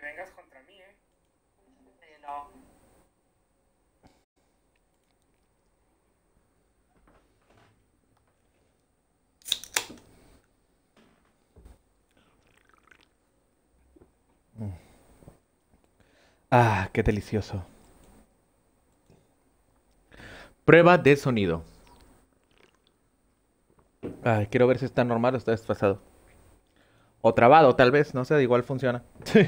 vengas contra mí, No. Ah, qué delicioso. Prueba de sonido. Ay, quiero ver si está normal o está desfasado. O trabado, tal vez, no sé, igual funciona.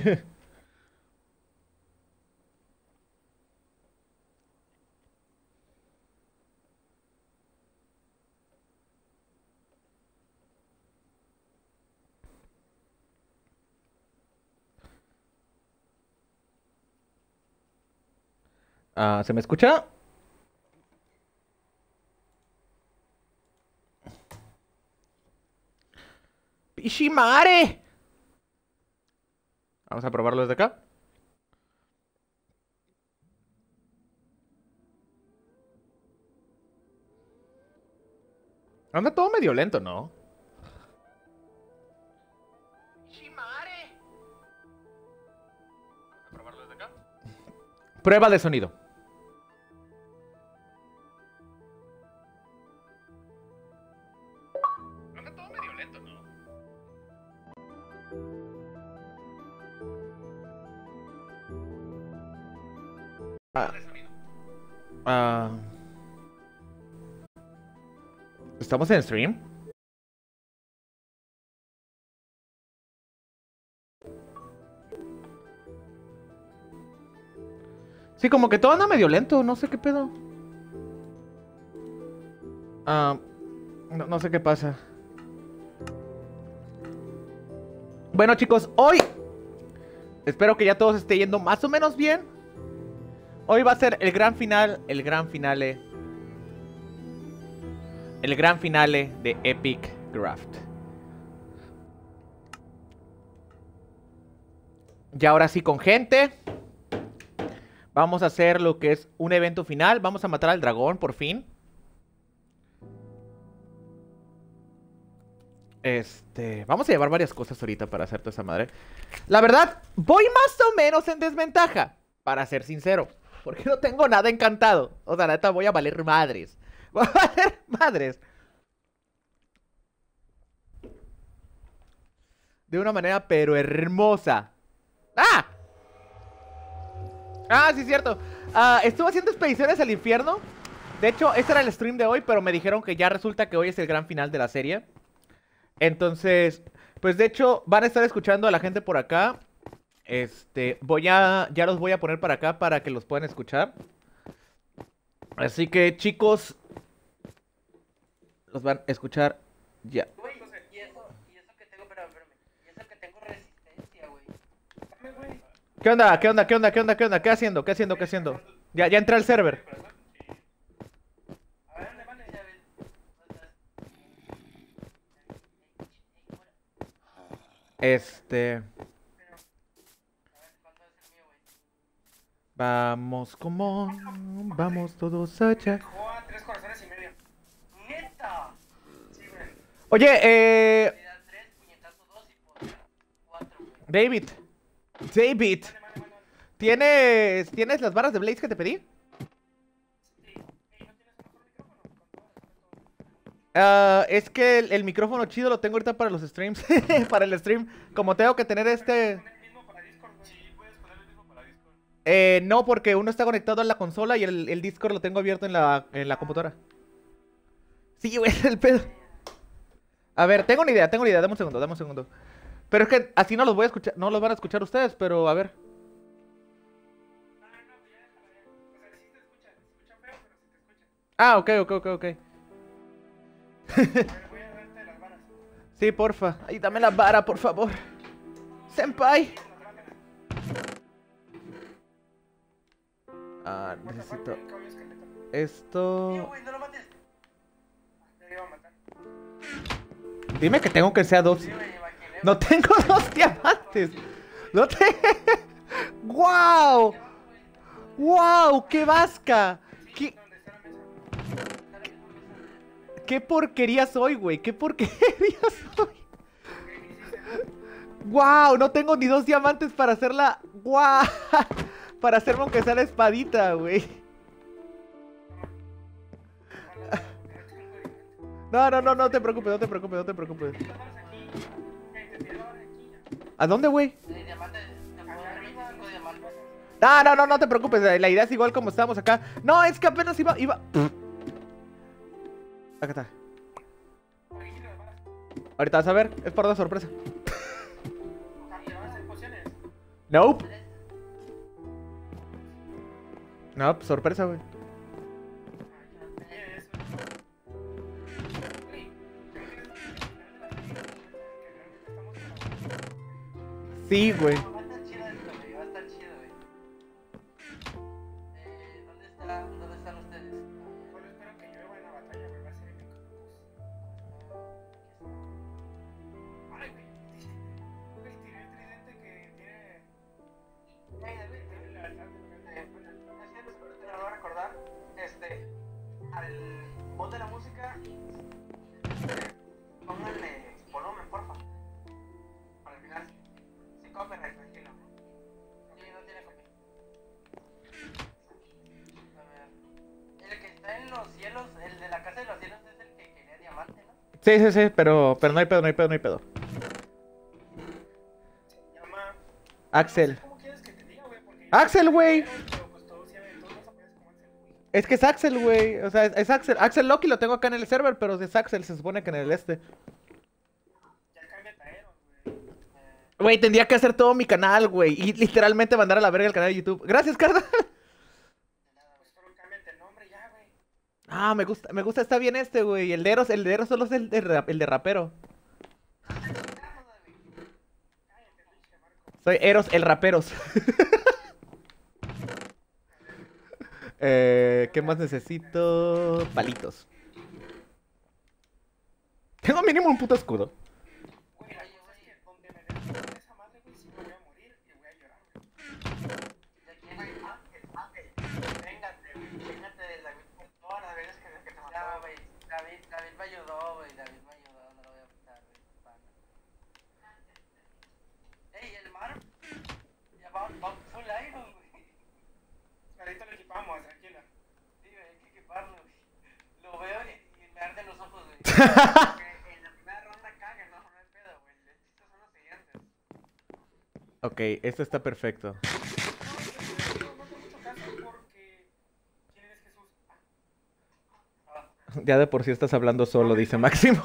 Ah, ¿se me escucha? ¡Pishimare! Vamos a probarlo desde acá. Anda todo medio lento, ¿no? ¡Pishimare! Vamos a probarlo desde acá. Prueba de sonido. Anda todo medio lento, ¿no? Ah, ¿estamos en stream? Sí, como que todo anda medio lento, no sé qué pedo. Ah, no sé qué pasa. Bueno, chicos, hoy espero que ya todos esté yendo más o menos bien. Hoy va a ser el gran final, el gran finale de Epic Draft. Y ahora sí con gente. Vamos a hacer lo que es un evento final. Vamos a matar al dragón, por fin. Vamos a llevar varias cosas ahorita para hacer toda esa madre. La verdad, voy más o menos en desventaja, para ser sincero. Porque no tengo nada encantado. O sea, neta, voy a valer madres. Voy a valer madres. De una manera, pero hermosa. ¡Ah! Ah, sí, es cierto. Estuve haciendo expediciones al infierno. De hecho, este era el stream de hoy, pero me dijeron que ya resulta que hoy es el gran final de la serie. Entonces, pues de hecho, van a estar escuchando a la gente por acá. Ya los voy a poner para acá para que los puedan escuchar. Así que, chicos, los van a escuchar ya. Güey, y eso que tengo, espérame. Y eso que tengo resistencia, güey. ¿Qué onda? ¿Qué onda? ¿Qué onda? ¿Qué onda? ¿Qué onda? ¿Qué haciendo? ¿Qué haciendo? ¿Qué haciendo? Ya entré al server. A ver, ¿dónde vale? Ya ves. Este... A ver, ¿cuánto es el mío, güey? Vamos, como... Vamos todos allá. Dejó a 3 corazones y medio. ¡Neta! Sí, güey. Oye, Me da 3, puñetazo 2 y poder 4, güey. David. David. ¿Tienes las barras de Blaze que te pedí? Es que el micrófono chido lo tengo ahorita para los streams. Para el stream. Como tengo que tener este... ¿Poner el mismo para Discord, güey? Sí, puedes poner el mismo para Discord. No, porque uno está conectado a la consola y el Discord lo tengo abierto en la computadora. Sí, güey, el pedo. A ver, tengo una idea, dame un segundo, dame un segundo. Pero es que así no los voy a escuchar, no los van a escuchar ustedes, pero a ver. Ah, no, pues ya déjala ya. O sea, sí te escuchan. Se escuchan feo, pero sí te escuchan. Ah, ok. Pero voy a darte las varas. Sí, porfa. Ay, dame la vara, por favor. Senpai. Necesito Un caballo esqueleto. Tío, esto. güey, no lo mates. Ya le iba a matar. Dime que tengo que ser dos. Sí, güey, imaginé. No tengo dos diamantes. No te. ¡Wow! ¡Wow! ¡Qué vasca! ¿Qué, ¿Dónde está la mesa? qué porquería soy, güey? ¿Qué porquería soy? ¡Wow! No tengo ni dos diamantes para hacer ¡Guau! Para hacerme aunque sea la espadita, güey. No te preocupes, no te preocupes, no te preocupes. ¿A dónde, güey? De diamante, te puedo dar 25 diamantes. No te preocupes, la idea es igual como estábamos acá. No, es que apenas iba. Acá está. Ahorita vas a ver, es por una sorpresa. Nope. No, pues sorpresa, güey. Sí, güey. Va a estar chido esto, güey. Va a estar chido, güey. ¿Dónde están ustedes? Solo espero que llueva en la batalla, güey. Va a ser épico. Ay, güey. Güey, tiré el tridente que tiene. Tiene lealtad de Te lo voy a recordar. Al bot de la música, pónganle volumen, porfa. Para el final. Sin copyright, tranquilo. Sí, no tiene copyright. A ver. El que está en los cielos, el de la casa de los cielos es el que quería diamante, ¿no? Sí, pero no hay pedo, no hay pedo, no hay pedo. Se llama. Axel. ¿Cómo quieres que te diga, güey? Porque Axel, güey. Pero pues todos saben, todos los aparecen como Axel, güey. Es que es Axel, güey. O sea, es Axel. Axel Loki lo tengo acá en el server, pero es Axel, se supone que en el este. Ya cambia Taeron, güey. Güey, tendría que hacer todo mi canal, güey. Y literalmente mandar a la verga el canal de YouTube. Gracias, carnal. Pues solo cámbiate el nombre ya, güey. Ah, me gusta, está bien este, güey. El de Eros solo es el de rapero. Cállate, pinche Marco. Soy Eros el raperos. ¿Qué más necesito? Palitos. Tengo mínimo un puto escudo. Güey, la cosa es que donde me den esa madre, güey, sí me voy a morir y voy a llorar, güey. ¿De quién? Ángel. Véngate, güey. Véngate de David por todas las veces que te mató. Ya, güey. David me ayudó, güey. David me ayudó. No lo voy a quitar, güey. Ey, el mar. Ya va full iron, güey. Ahorita lo equipamos, tranquila. Sí, güey, hay que equiparlo, güey. Lo veo y me arden los ojos, güey. Porque en la primera ronda caga, no es pedo, güey. Estos son los siguientes. Ok, esto está perfecto. No tengo mucho caso porque. ¿Quién es Jesús? Ya de por sí estás hablando solo, dice Máximo.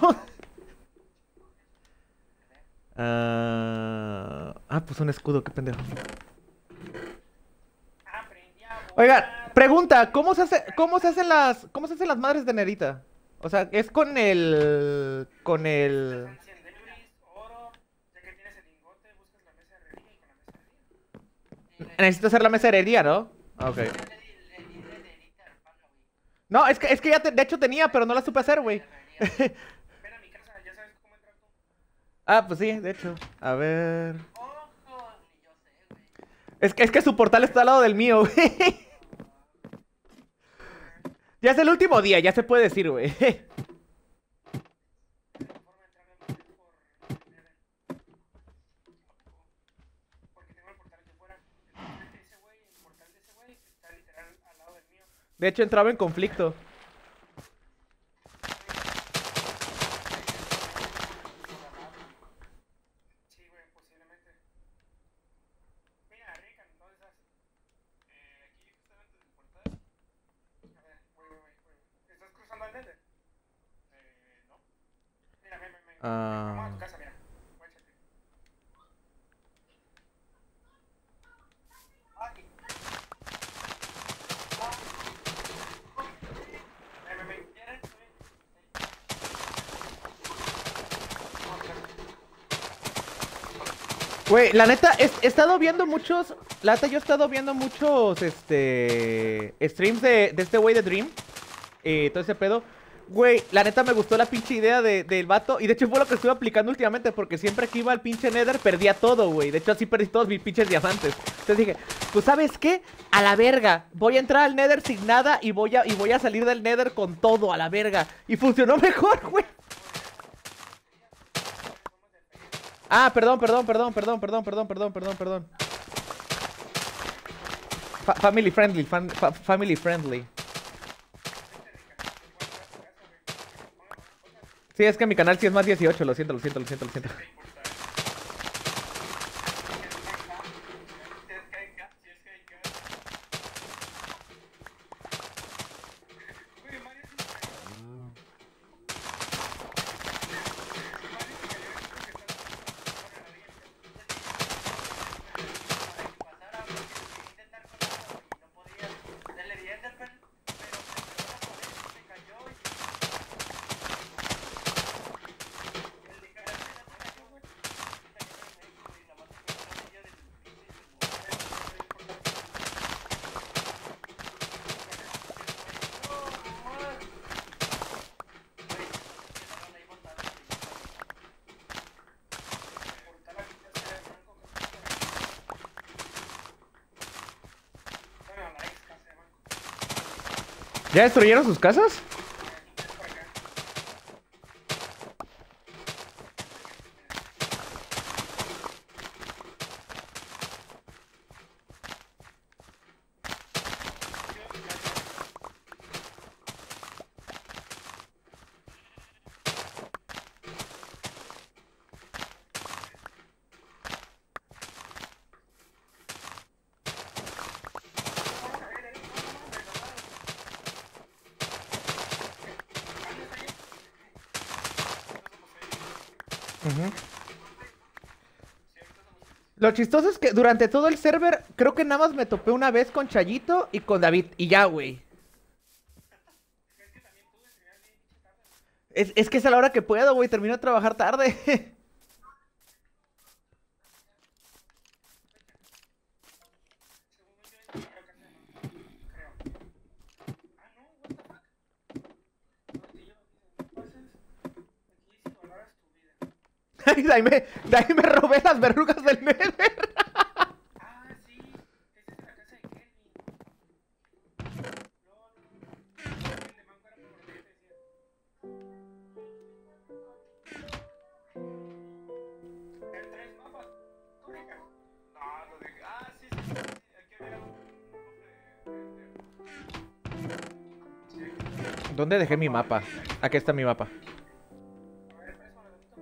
Pues un escudo, qué pendejo. Aprendí a volar. Oiga, pregunta, ¿cómo se hacen las madres de Nerita? O sea, es con el Encienderis, oro. Ya que tienes el lingote, buscas la mesa de herrería y con la mesa de herrería. necesito hacer la mesa de herrería, ¿no? Ok. No, es que ya de hecho tenía, pero no la supe hacer, güey. Ven a mi casa, ya sabes cómo entrar tú. Pues sí, de hecho. A ver. Ojos, ni yo sé, güey. Es que su portal está al lado del mío, güey. Ya es el último día, ya se puede decir, güey. La forma de entrar a por Nether. Porque tengo el portal aquí afuera. El portal de ese güey está literal al lado del mío. De hecho, entraba en conflicto. Sí, güey, posiblemente. Mira, Rick, ¿dónde estás? Aquí justamente en el portal. A ver, güey. ¿Estás cruzando al Nether? No. Mira, ven. Vamos a tu casa, mira. Guáchate. Ay, Ven. ¿quieres? Güey, la neta, he estado viendo muchos. La neta, yo he estado viendo muchos streams de este güey de Dream. Todo ese pedo. Güey, la neta me gustó la pinche idea del vato. Y de hecho fue lo que estuve aplicando últimamente. Porque siempre que iba al pinche Nether perdía todo, güey. De hecho así perdí todos mis pinches diamantes. Entonces dije, pues ¿sabes qué? A la verga. Voy a entrar al Nether sin nada y voy a salir del Nether con todo, a la verga. Y funcionó mejor, güey. Perdón. Family friendly, family friendly. Sí, es que mi canal sí es más 18, lo siento, lo siento, lo siento, lo siento. ¿Ya destruyeron sus casas? Ujú. Lo chistoso es que durante todo el server, creo que nada más me topé una vez con Chayito y con David. Y ya, güey. Es que es a la hora que puedo, güey. Termino de trabajar tarde. Ay, de ahí me robé las verrugas del Nether. Ah, sí, esa es la casa de Kelvin. El de Mango era por lo que te decía. El 3 mapas. ¿Tú ubicas? No, lo dije. Ah, sí, sí, sí, sí. Aquí había un cofre. ¿Dónde dejé mi mapa? Aquí está mi mapa. A ver, préstamelo tantito.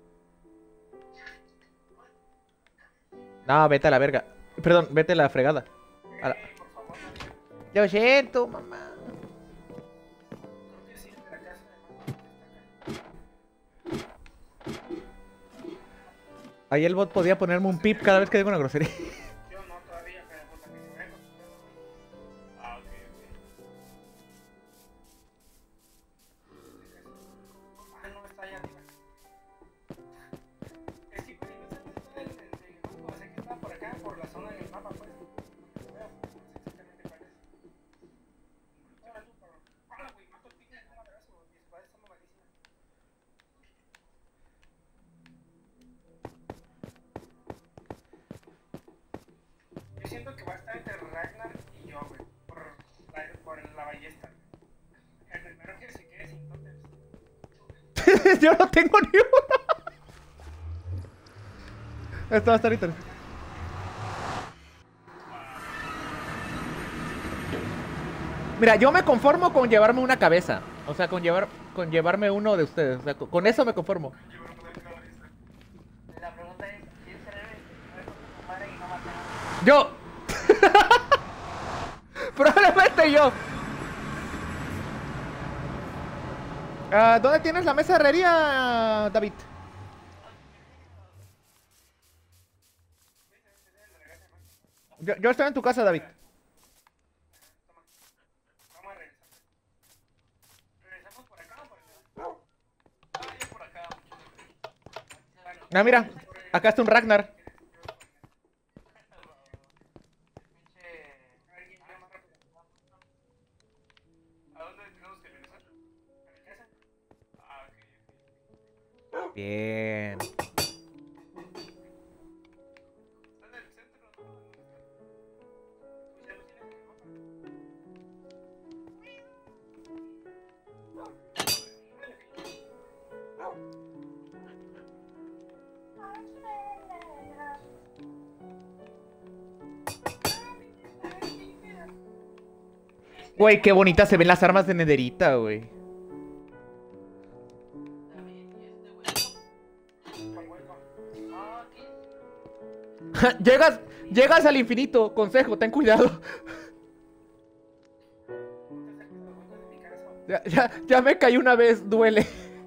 No, vete a la verga. Perdón, vete a la fregada. A la- Por favor, no digas. Lo siento, mamá. Creo que sí, de la casa de Mango está acá. Ahí el bot podía ponerme un pip cada vez que digo una grosería. Yo no todavía, pero pues la que se vaya acostumbrado. Ah, ok, ok. Ah, no, está allá arriba. Es que, güey, no sé dónde está el banco. Sé que está por acá, por la zona del mapa, pues. Porque lo veo, no sé exactamente cuál es. Hola, tú, cabrón. Hola, güey, mato el pique de un madrazo. Mi espada está mamadísima. Yo siento que va a estar entre Ragnar y yo, güey. Por la ballesta. El primero que se quede sin tótems. Yo no tengo ni uno. Esto va a estar interesante. Mira, yo me conformo con llevarme una cabeza. O sea, con llevarme uno de ustedes. O sea, con eso me conformo. La pregunta es, ¿quién será el que con tu madre y no mata a ¡Yo! Probablemente yo. ¿Dónde tienes la mesa de herrería, David? Yo estoy en tu casa, David. Vamos a regresar. ¿Regresamos por acá o por allá? Ah, yo por acá. Ah, mira. Acá está un Ragnar. Alguien llama rápido. ¿A dónde tenemos que regresar? ¿A mi casa? Ah, ok. Bien. Está en el centro, ¿no? Pues ya lo tienes en el mapa. Güey, qué bonitas se ven las armas de Nederita, güey. David, ¿y este güey? Con hueco. Ah, ¿qué? Llegas al infinito. Consejo, ten cuidado. No te acerques a los huecos de mi casa. Ya me caí una vez, duele.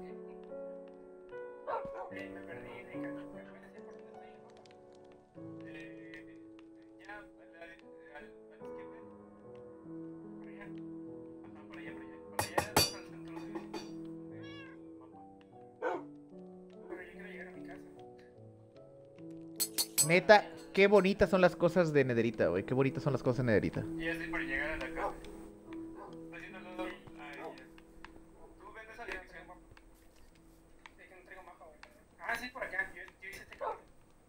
Me perdí, Rica. ¿Me puedes decir por dónde estoy? Ya, a la izquierda. Por allá. Ajá, por allá, por allá. Por allá es el centro del mapa. Pero yo quiero llegar a mi casa. Neta, qué bonitas son las cosas de Nederita, güey. Qué bonitas son las cosas de Nederita. Y así para llegar a la casa. Haciendo todo. Ay, ya. Tú vendes esa dirección, papá. Es que no traigo mapa, güey. Ah, sí, por acá. Yo hice este camino.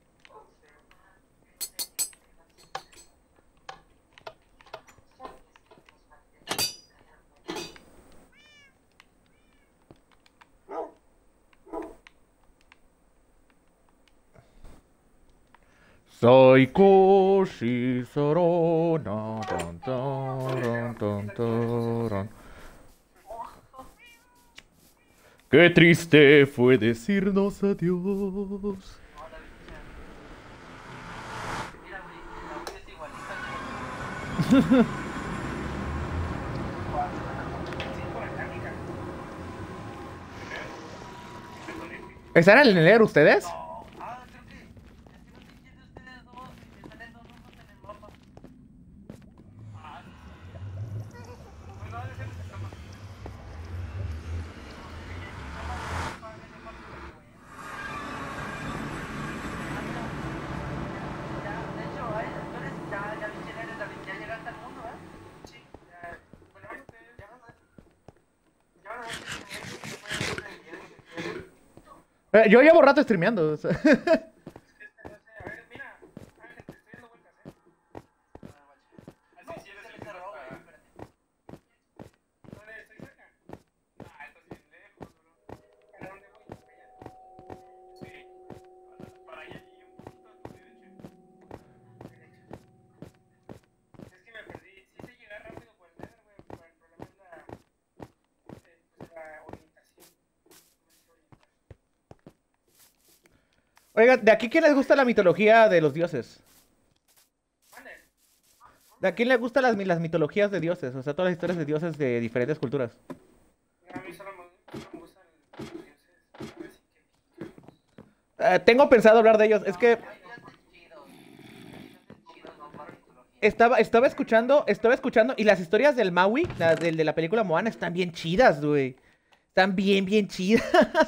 Soy Koshi Sorona. Tan, taran, tan, taran. Qué triste fue decirnos adiós. No, David, mira, güey, la voz es igualita. Sí, por acá, Rica. ¿Están en el Nether ustedes? No, creo que. Es que no sé quién de ustedes dos. Y me salen dos ojos en el mapa. Ah, sí. Bueno, debe ser esta cama. Ya, de hecho, tú eres. Ya vi quién eres, David. Ya llegaste al mundo, ¿eh? Sí, ya. Bueno, ya van a ver. Ya van a ver que Yo llevo rato streameando. O sea. a ver, mira, Ángel, te estoy dando vueltas, Así, si eres el que cerró, güey, está. espérate. ¿Dónde estoy cerca? Ah, estás bien lejos, bro. ¿Para dónde voy? Allá. Sí, para allá y un poquito a tu derecha. Es que me perdí. Sí sé llegar rápido por el Nether, güey, pero el problema es la orientación. No me sé orientar. Oigan, ¿de aquí quién les gusta la mitología de los dioses? Mande. ¿De a quién les gustan las mitologías de dioses? O sea, todas las historias de dioses de diferentes culturas. A mí solo me gustan los dioses. Así que Tengo pensado hablar de ellos. Es que Hay dioses chidos. Hay dioses chidos, no para mitología. estaba escuchando y las historias del Maui, de la película Moana, están bien chidas, güey. Están bien chidas.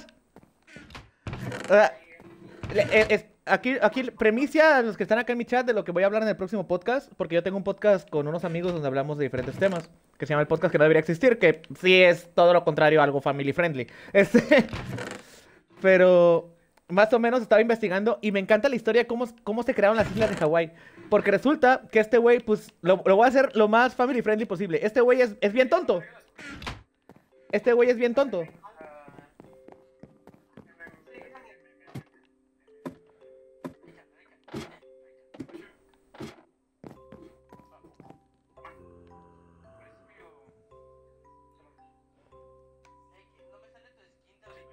O sea, aquí premicia a los que están acá en mi chat de lo que voy a hablar en el próximo podcast, porque yo tengo un podcast con unos amigos donde hablamos de diferentes temas, que se llama el podcast que no debería existir, que sí es todo lo contrario a algo family friendly. Pero más o menos estaba investigando y me encanta la historia de cómo se crearon las islas de Hawái. Porque resulta que este güey, pues, lo voy a hacer lo más family friendly posible. Este güey es bien tonto. Este güey es bien tonto. No me sale tu skin, David.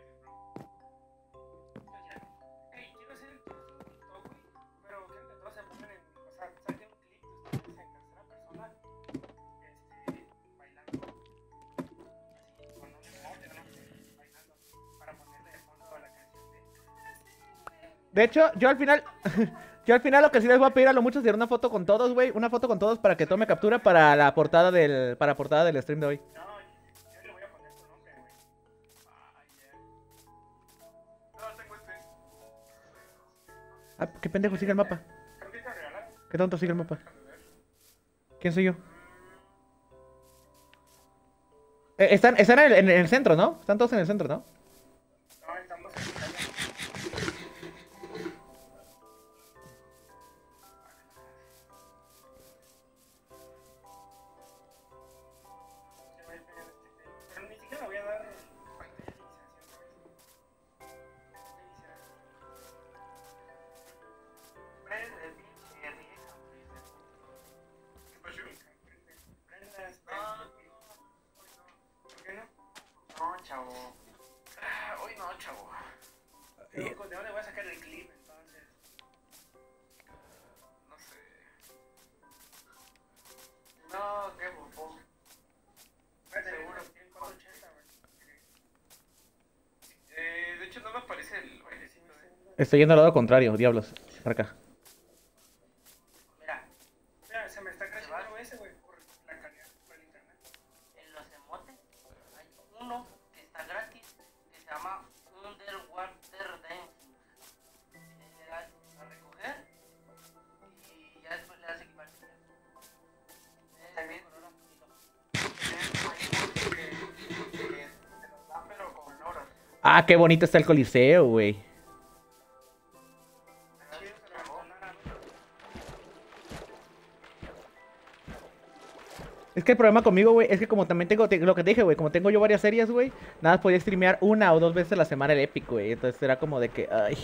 Ey, quiero hacer el TikTok, güey, pero quiero que todos se pongan en, o sea, saquen un clip de ustedes en tercera persona, bailando, así, con un emote, ¿no? Bailando, para ponerle de fondo a la canción De hecho, yo al final lo que sí les voy a pedir a lo mucho es una foto con todos, güey. Una foto con todos para que tome captura para la portada del stream de hoy. No, yo le voy a poner tu nombre, güey. Ay, ya. No, tengo este. Ah, qué pendejo sigue el mapa. Creo que te regalar. Qué tonto sigue el mapa. Déjame ver. ¿Quién soy yo? Están en el centro, ¿no? Están todos en el centro, ¿no? No, estamos en Italia. Se va a ir pegando este tape. Pero ni siquiera le voy a dar pantalla de iniciación, ¿sabes? Voy a iniciar. Prende el pinche Rick. ¿Qué pasó? Prende. Prende. No, Pero, ¿de dónde voy a sacar el clip entonces? No sé. No, qué bufón. Seguro. Tienen 480, güey. De hecho, no me aparece el bailecito. Estoy yendo al lado contrario, diablos. Para acá. Mira, Mira, se me está creciendo ese, güey, por la calidad, por el internet. en los emotes hay uno que está gratis que se llama Underwater Dancing. Le das a recoger y ya después le das equipación. También con oro. Que te los dan pero con oro. Ah, qué bonito está el Coliseo, güey. Chido, se lo abandonaron. Es que el problema conmigo, güey, es que como también tengo, lo que te dije, güey, como tengo yo varias series, güey, nada, podía streamear 1 o 2 veces a la semana el Epic, güey. Entonces era como de que, ay.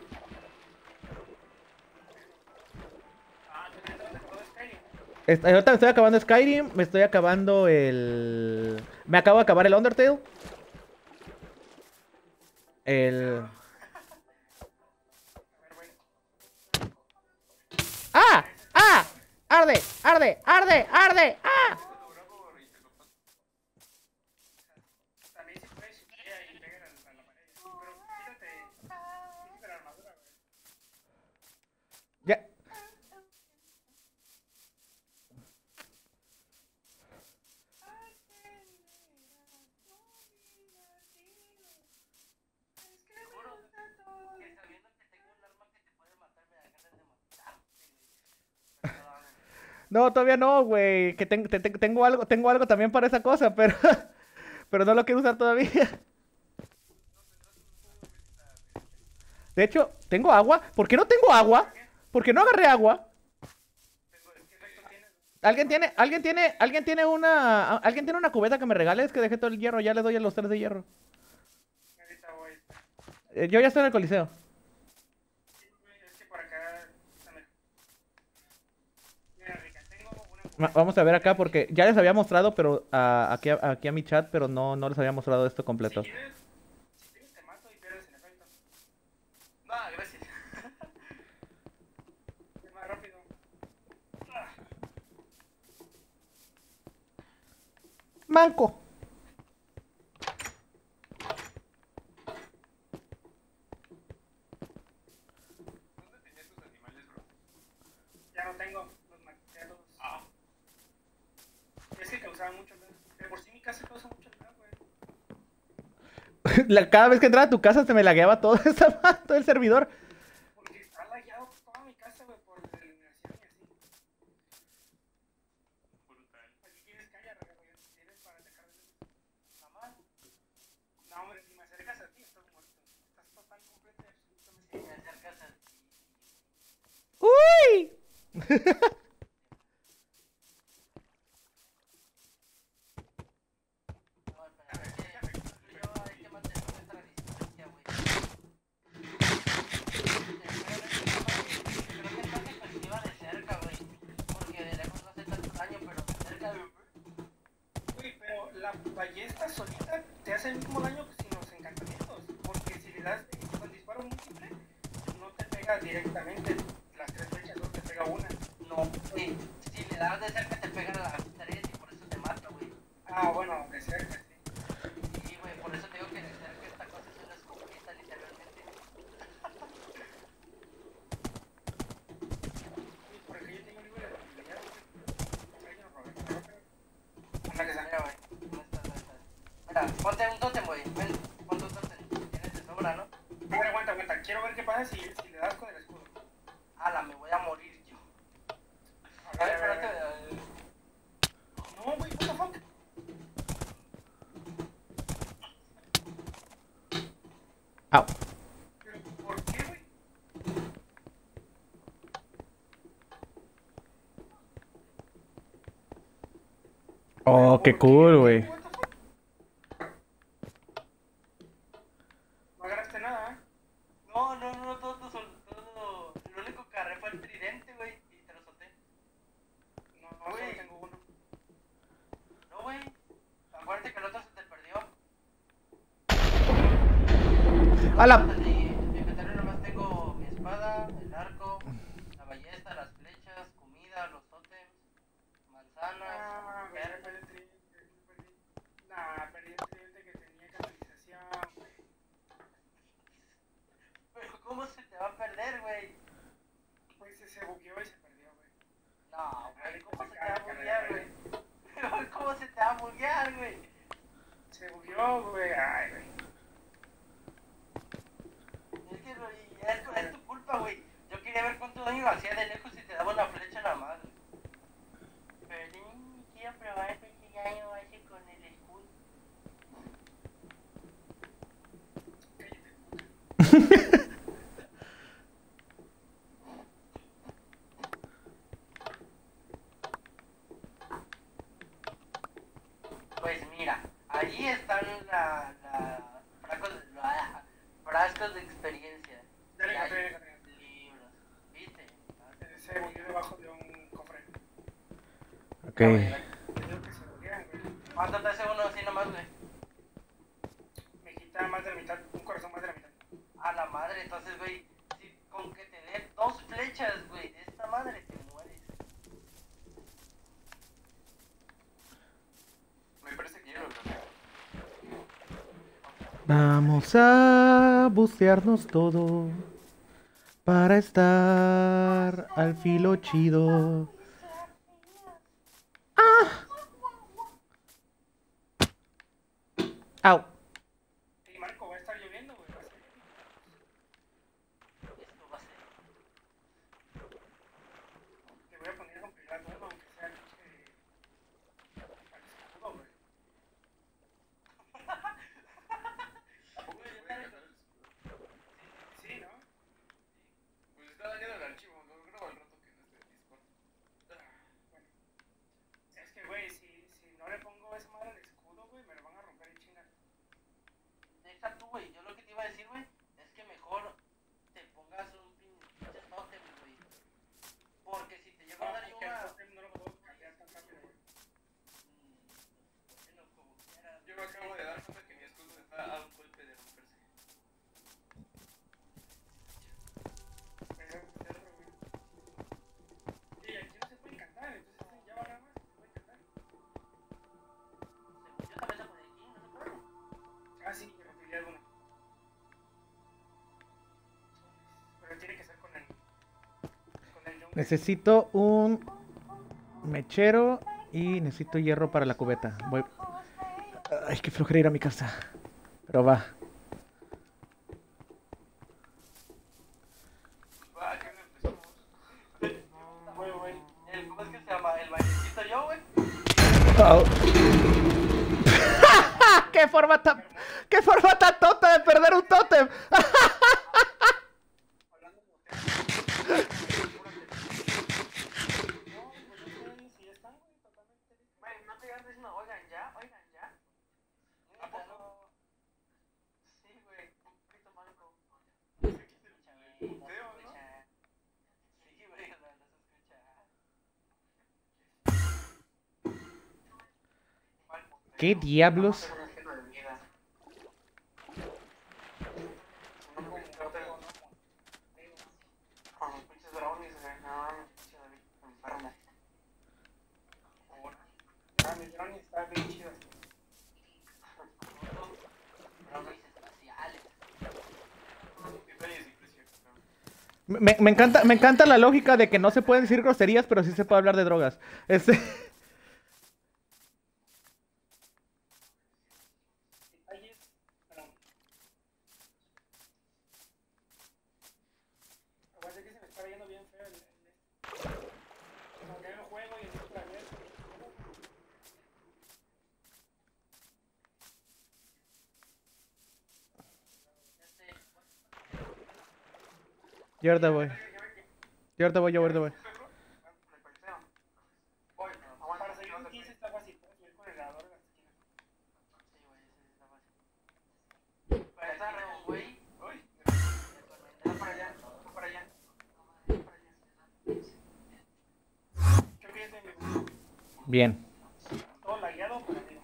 Ah, ¿te acabas de acabar Skyrim? Ahorita me estoy acabando Skyrim, me estoy acabando el... Me acabo de acabar el Undertale. El... A ver, güey. ¡Ah! ¡Ah! ¡Arde! ¡Arde! ¡Arde! ¡Arde! ¡Ah! También si puedes subir y pegar a la pared. Pero quítate la armadura, güey. Ya. Seguro que sabiendo que tengo un arma que te puede matar me da ganas de matarte, güey. Perdón. No, todavía no, güey. Que tengo algo también para esa cosa, pero... pero no lo quiero usar todavía. De hecho, ¿tengo agua? ¿Por qué no tengo agua? ¿Por qué no agarré agua? ¿Qué efecto tienes? ¿Alguien tiene una cubeta que me regales? Que dejé todo el hierro, ya le doy a los 3 de hierro. Ahorita voy. Yo ya estoy en el Coliseo. Sí, güey, es que por acá. Dame. Mira, Rica, tengo una. Vamos a ver acá porque ya les había mostrado, pero aquí a mi chat, pero no les había mostrado esto completo. Si quieres te mato y pierdes el efecto. No, gracias. Es más rápido. Ah, Manco. ¿Dónde tenías tus animales, bro? Ya no tengo. Los maté los. Ah. Es que causaban mucho daño. De por sí mi casa causa mucho daño, güey. Cada vez que entraba a tu casa se me lagueaba todo, todo el servidor. Porque está lagueado toda mi casa, güey, por la iluminación y así. Brutal. Aquí tienes calla, güey. Tienes para atacar de luz. Mamá. No, hombre, si me acercas a ti, estás muerto. Estás total, completo y absolutamente. Si me acercas a ti. ¡Uy! No, espera, es que tú y yo hay que mantener nuestra distancia, güey. Creo que está efectiva de cerca, güey. Porque de lejos no hace tanto daño, pero de cerca. Uy, pero la ballesta solita te hace el mismo daño que sin los encantamientos. Porque si le das con disparo múltiple, no te pega directamente las 3 flechas, solo te pega una. No, güey. Si le das de cerca te pegan las 3 y por eso te mata, güey. Ah, bueno, de cerca, sí. Sí, güey, por eso te digo que de cerca esta cosa es una escopeta, literalmente. Uy, por aquí yo tengo un libro de habilidad, güey. Ahí yo lo robé, pero... Anda que Mira, saca. güey. No estás, no estás. Mira, ponte un tótem, güey. Ven, ponte un tótem. Tienes de sobra, ¿no? A ver, aguanta, aguanta. Quiero ver qué pasa si le das con el escudo. Ala, me voy a morir yo. A A ver, ver, a ver, a ver. espérate. No, güey, what the fuck. Au. ¿Pero por qué, güey? Oh, qué cool, güey. What the fuck? No agarraste nada, ¿eh? No, todo. Lo único que agarré fue el tridente, güey. Y te lo solté. No, solo Güey. tengo uno. No, güey. Acuérdate que el otro se te perdió. A la... Fíjate ahí, fíjate ¿cómo se te va a perder, güey? Pues se bugueó y se perdió, güey. No, güey, ¿cómo se te va a buguear, güey? ¿Cómo se te va a buguear, güey? Se bugueó, güey. Ay, güey. Es que es tu culpa, güey. Yo quería ver cuánto daño hacía de lejos y te daba una flecha nada más. Pero quiero probar qué daño hace con el escudo. Pues mira, allí están frascos de experiencia. Dale, Y hay café. libros, ¿viste? Se bugueó debajo de un cofre. Ok. Te digo que se buguean, güey. ¿Cuánto te hace uno así nomás, güey? Me quita más de la mitad, un corazón más de la mitad. A la madre, entonces, güey, si con que te dé 2 flechas, güey, de esta madre te mueres. Me parece que ya lo logré. Vamos a bucearnos todo para estar al filo chido. ¡Au! Y Marco, va a estar lloviendo, güey. Esto va a ser. Te voy a poner a compilar nuevo, aunque sea el escudo, güey. ¿A poco se puede cargar el escudo? Sí, ¿no? Pues está dañado el archivo, lo grabo al rato que no esté en Discord. Bueno. Es que, güey, si no le pongo esa madre al escudo, güey, me lo van a romper en chinga. Deja tú, güey, yo lo que te iba a decir, güey, es que mejor te pongas un pinche tótem, güey. Porque si te llevo a dar yo Porque el una... tótem no lo puedo cambiar tan rápido, güey. Bueno, como quieras. Yo me acabo de dar cuenta que mi escudo está a un golpe de romperse. Pero, pues, otro, güey. Sí, aquí no se puede cantar, entonces ya va nada más, se puede cantar. Yo también la ponía aquí, no se puede. Ah, sí, me rompería alguna. Pero tiene que ser con el yunque. Necesito un mechero y necesito hierro para la cubeta. Voy. Ay, qué flojera ir a mi casa. Pero va. Va, que no empezamos. Güey, ¿cómo es que se llama? ¿El bailecito yo, güey? Au. ¡Qué forma tan tonta de perder un tótem! Hablando de hotel. No, pues no sé si ya están, güey, totalmente listos. Güey, no te quedas diciendo, oigan ya. ¿A poco? Sí, güey, un poquito manco. Se quita el video, ¿no? Sí, güey, no se escucha. ¿Qué diablos? Ah, mi drone está bien chido. Detalles impresionantes. Me encanta la lógica de que no se pueden decir groserías, pero sí se puede hablar de drogas. Detalles, perdón. Aguanta que se me está viendo bien feo como que hay un juego y el disco abierto. Yo ahorita voy. Para seguir un 15 está fácil, puedes subir con el elevador a la esquina. Güey, Uy, para allá. Creo que ya estoy en mi Bien. todo lagueado para arriba.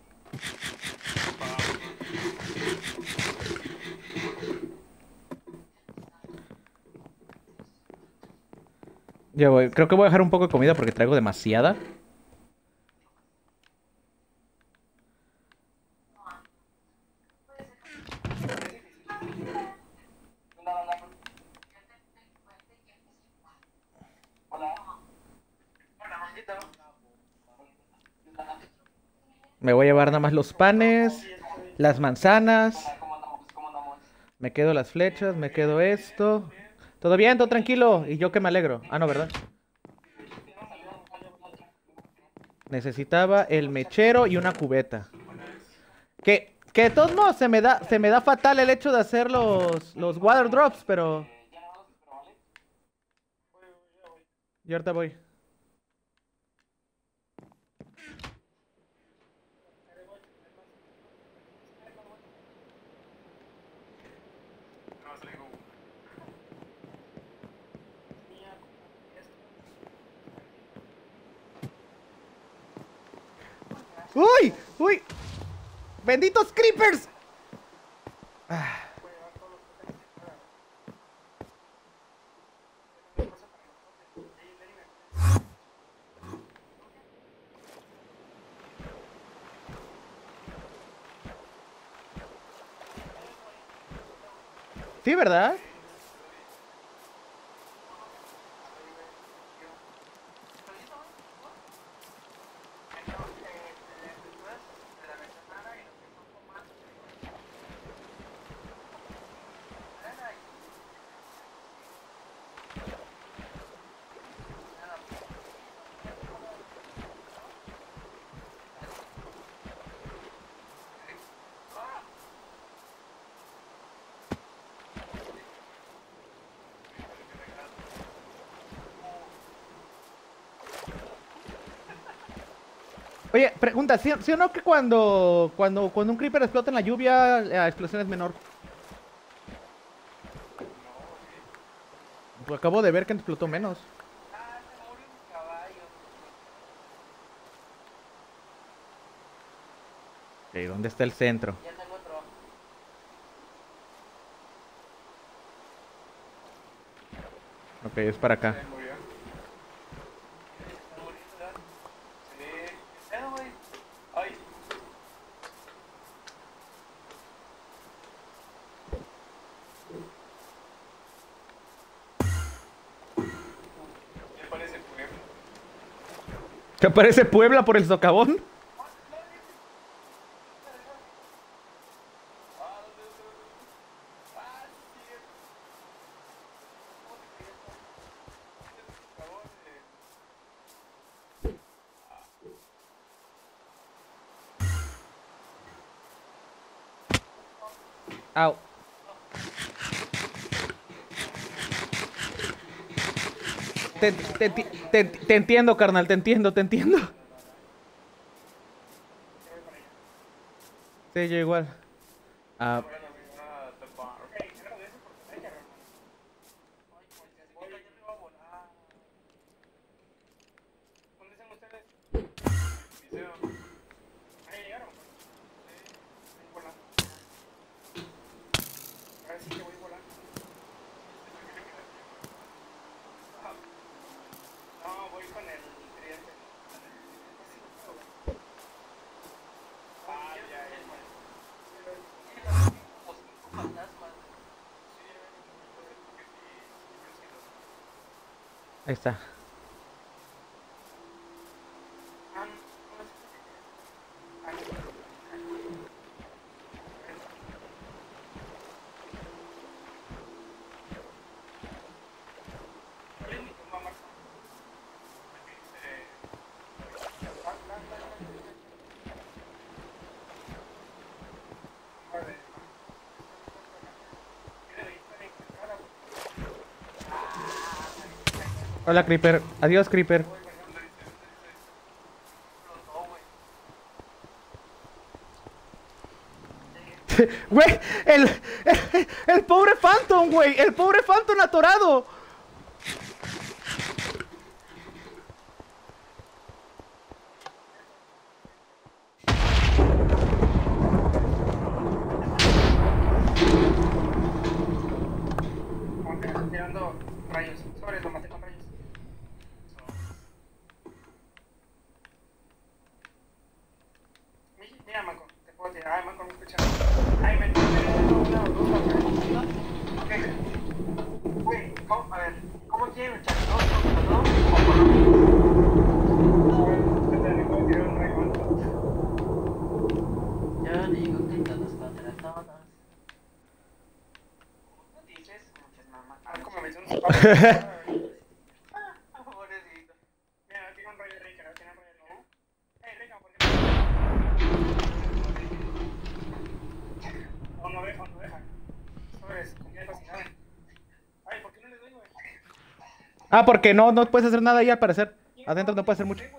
Ya voy. Creo que voy a dejar un poco de comida porque traigo demasiada. Me voy a llevar nada más los panes, las manzanas. ¿Cómo andamos? ¿Cómo andamos? Me quedo las flechas, me quedo esto. Todo bien, todo tranquilo. Y yo que me alegro. Ah, no, ¿verdad? Necesitaba el mechero y una cubeta. Que de todos modos se me da fatal el hecho de hacer los water drops, pero... Ya no vamos, pero vale. Yo ahorita voy. No, se le digo. ¡Uy! ¡Uy! ¡Benditos creepers! Ah, sí, ¿verdad? Oye, pregunta, ¿sí o no que cuando un creeper explota en la lluvia, la explosión es menor? Pues acabo de ver que explotó menos. Ah, se murió un caballo. Ok, ¿dónde está el centro? Ya tengo otro. Ok, es para acá. Se murió. Se murió, ¿verdad? Sí. ¿Qué pedo, güey? Ay. ¿Qué parece pueblo? ¿Te aparece Puebla por el socavón? Ah, ¿dónde? Ah, sí, es. ¿Cómo te crees? Este es el sabor de. Au. Te entiendo, carnal, te entiendo, te entiendo. Sí, yo igual. Ah, Bueno, ah, the bar. ¿Dónde están ustedes? Liceo. Ahí llegaron. Voy volando. Ahora sí que voy volando. No, voy con el tridente. Ah, ya, ya. Como 5 fantasmas. ahí está. Ah, no sé qué quieres. ¿Cuál es mi turno, Marco? Hola, Creeper. Adiós, Creeper. Explotó, güey. Güey, el pobre Phantom, güey. El pobre Phantom atorado. Tirando rayos. Sobre, lo maté con rayos. Mira, Manco, te puedo tirar. Ay, Manco, me escucha. Ay, me una o dos patas. Ok. Güey, a ver, ¿cómo quieren luchar? ¿Dos contra dos o con uno? Te puedo tirar un rayo, Manco. güey. Son sus papás. Pobrecito. Mira, tiene un rollo de Rica, tiene un rollo de Rica. Hey, Rica, ¿por qué no? No deja, no deja. Sobres, con qué fascinante. Ay, ¿por qué no le doy, güey? Ah, porque no puedes hacer nada ahí al parecer. Adentro no puedes hacer mucho.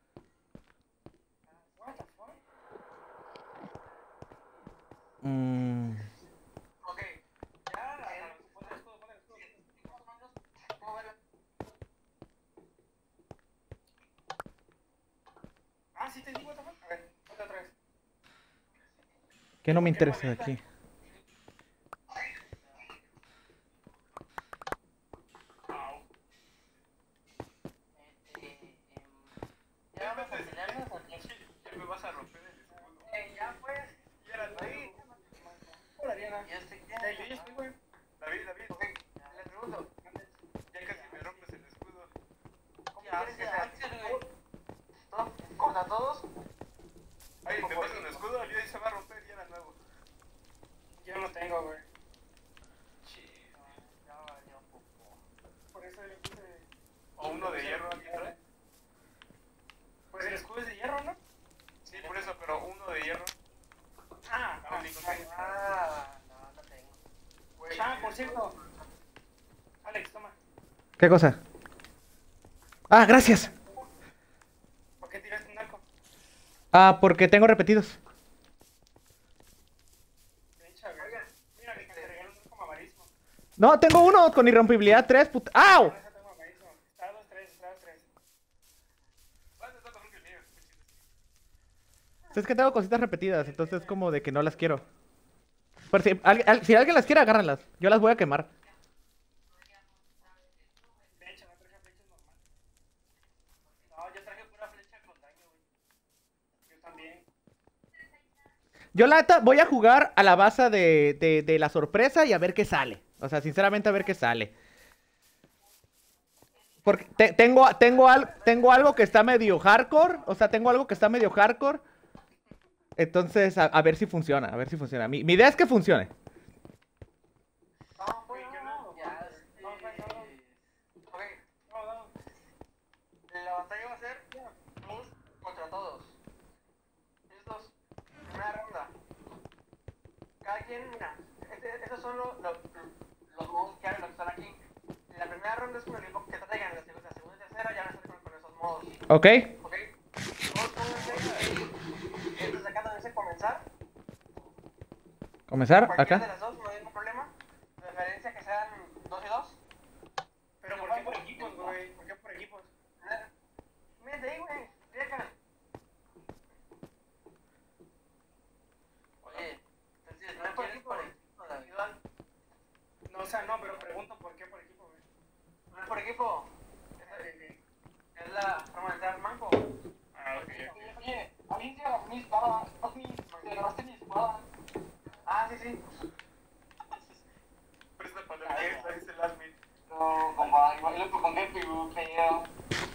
What the fuck? Ok, ya, pon el escudo, pon el escudo. ¿Cómo verla? Ah, sí te digo, what the fuck. A ver, ponte otra vez. ¿Qué no me interesa de aquí? Au. ¿Ya vamos a pelearnos o qué? Ya me vas a romper el escudo. Ya pues, ya era David. Hola, Diana. Ya estoy Yo ya estoy, güey. David, Ok, les pregunto. ya casi me rompes el escudo. ¿Cómo Ya, quieres que ya, sea? güey. ¿Contra todos? Ay, ¿te pasa un escudo? Ya se va a romper, ya era nuevo. Yo no tengo, güey. Ya valió poco. Por eso le puse... O uno de hierro, ¿alguien trae? Pues el escudo es de hierro, ¿no? Sí, por eso, pero uno de hierro. No tengo. Por cierto. Alex, toma. ¿Qué cosa? Ah, gracias. ¿Por qué tiraste un arco? Ah, porque tengo repetidos. Mira, que te regaló un arco amarillismo. No, tengo uno con irrompibilidad 3, puta. ¡Au! Con ese tengo amarillismo. Está 2-3, está 2-3. ¿Cuánto está mejor que el mío? Es que tengo cositas repetidas, entonces es como de que no las quiero. Pero si alguien las quiere, agárrenlas. Yo las voy a quemar. Flecha, no traje flechas normales. No, yo traje pura flecha con daño, güey. Yo también. Yo la neta voy a jugar a la base de la sorpresa y a ver qué sale. O sea, sinceramente a ver qué sale. Porque tengo algo que está medio hardcore. O sea, tengo algo que está medio hardcore. Entonces, a ver si funciona. A ver si funciona. Mi idea es que funcione. No, pues no. Ya, No, pues no. Ok, no. la batalla va a ser todos contra todos. Estos, primera ronda. Cada quien, mira, estos son los modos que hay, los que están aquí. La primera ronda es con el equipo que traigan, la segunda y tercera ya van a ser con esos modos. ¿Ok? ¿Ok? Todos pónganse ahí. Entonces acá donde dice comenzar. ¿Comenzar? Cualquiera Acá. de las dos, no hay ningún problema. Preferencia que sean 2 y 2. Pero ¿por qué por equipos, güey? ¿Por qué por equipos? Mírate ahí, güey. Mira acá. Oye, entonces no quieres por equipo, David. No, o sea, no, pero pregunto por qué por equipo, güey. No es por equipo. Es la forma de entrar manco. Ah, ok. Oye, alguien se agarró mi espada. Se agarraste mi espada. Ah, sí, sí. Presta para la fiesta, dice el admin. No, compa, igual con qué feo.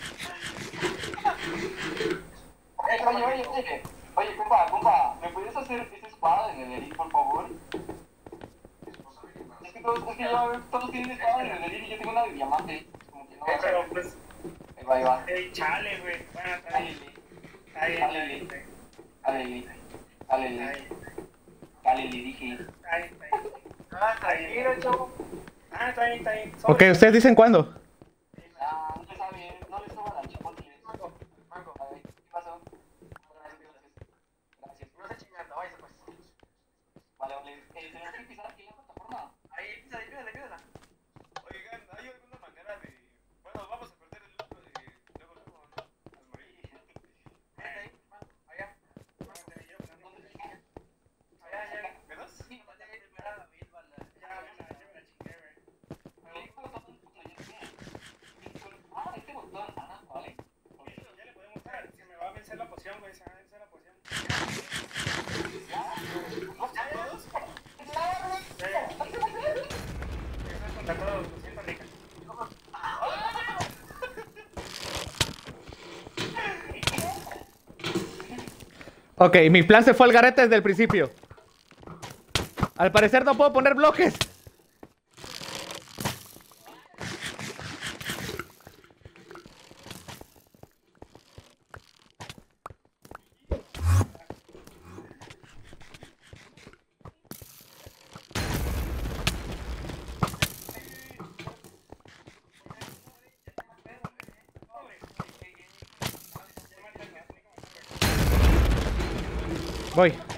Oye, compa, ¿me puedes hacer esa espada de Nederit, por favor? Es que todos tienen espada de Nederit y yo tengo una de diamante. Como que no. Pero pues, Ahí va. ey, chale, güey. Bueno, está bien. Dale, le dije. Tranquilo, chavo. Está bien. Ok, ¿ustedes dicen cuándo? No le sabe bien, no le suban al chipotle. Mango, a ver, ¿qué pasó? Gracias. No se chingando, váyase pues. Vale, tenemos que pisar aquí en la plataforma. Ahí, písala. Oigan, ¿hay alguna manera de...? Bueno, vamos a perder el lujo de... Luego, ¿no? Al morir. Ahí, allá. Allá. ¿Me das? Sí, vale, primera David, vale. Este botón, vale. Ya le podemos dar. Se me va a vencer la poción, güey. Se me va a vencer la poción. Eso es contra todos. Lo siento, Rica. Ok, mi plan se fue al garete desde el principio. Al parecer no puedo poner bloques. Voy. No,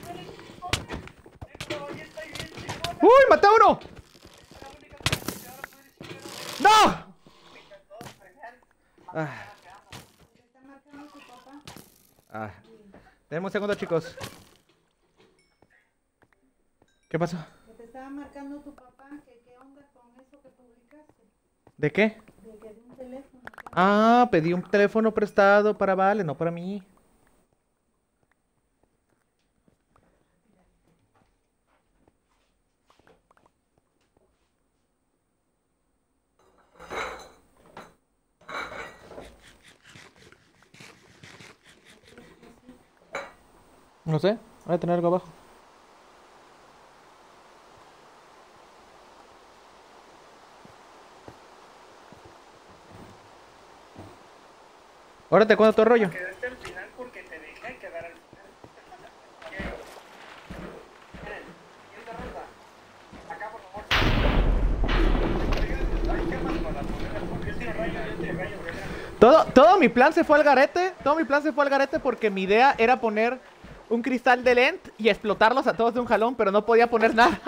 ya estoy bien, chingón. ¡Uy! ¡Maté a uno! Es la única cosa que ahora puedes chingón. ¡No! Me encantó, genial. Ah, ¿Te está marcando tu papá? ah. Denme un segundo, chicos. ¿Qué pasó? Que te estaba marcando tu papá, que qué onda con eso que publicaste. ¿De qué? De que de un teléfono. Ah, pedí un teléfono prestado para Vale, no para mí. No sé, voy a tener algo abajo. Ahora te cuento todo el rollo. Quedaste al final porque te dejé quedar al final. Miren, siguiente ronda. Acá, por favor. Ay, ¿qué más para poner? Porque yo tiro rayo, ¿verdad? Todo mi plan se fue al garete. Todo mi plan se fue al garete porque mi idea era poner un cristal de lent y explotarlos a todos de un jalón, pero no podía poner nada.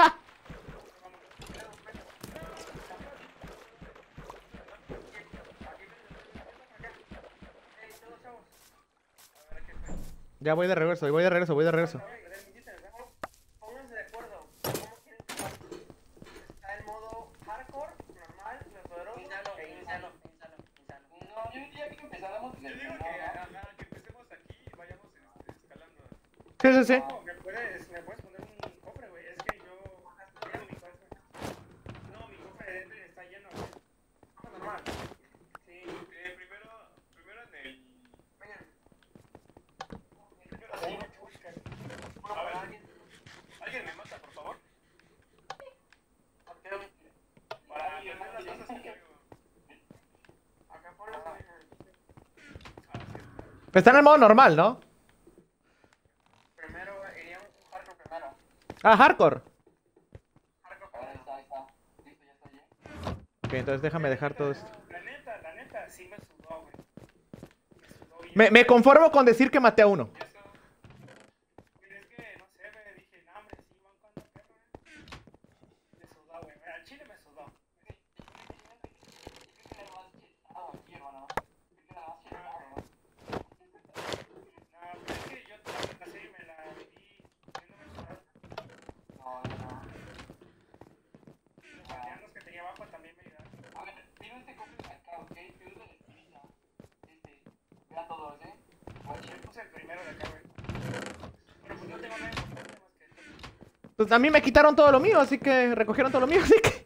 Ya voy de regreso, voy de regreso, voy de regreso. Pónganse de acuerdo. ¿Cómo quieren que pase? Está el modo hardcore, normal, poderoso Insano, e insano, insano. insano, insano. No, yo diría que empezáramos en Yo el digo primero, que, ¿no? ajá, que empecemos aquí y vayamos escalando. Sí, sí, sí. No, me puedes poner un cofre, güey. Es que yo tengo mi cofre. No, mi cofre de dentro está lleno, güey. Normal. Sí. Primero en el... Vengan. Primero sí, buscan. A ver, ¿alguien me mata, por favor? Para tener las cosas que traigo. Acá ponlo. Está en el modo normal, ¿no? Primero iría un hardcore primero. Ah, hardcore. Hardcore Ahí primero. está. Listo, ya está ya. Ok, entonces déjame dejar todo esto. La neta, sí me sudó, güey. Me sudó bien. Me conformo con decir que maté a uno. Eso. Pero es que, no sé, me dije, no, hombre, sí, van con la perra. Me sudó, güey. Al chile me sudó. No, pero es que yo toda la serie me la viví viéndome sudar. Los aldeanos que tenía abajo también me ayudaron. Yo puse el primero de acá, güey. Pero pues no tengo nada importante más que esto. Pues a mí me quitaron todo lo mío, así que recogieron todo lo mío, así que...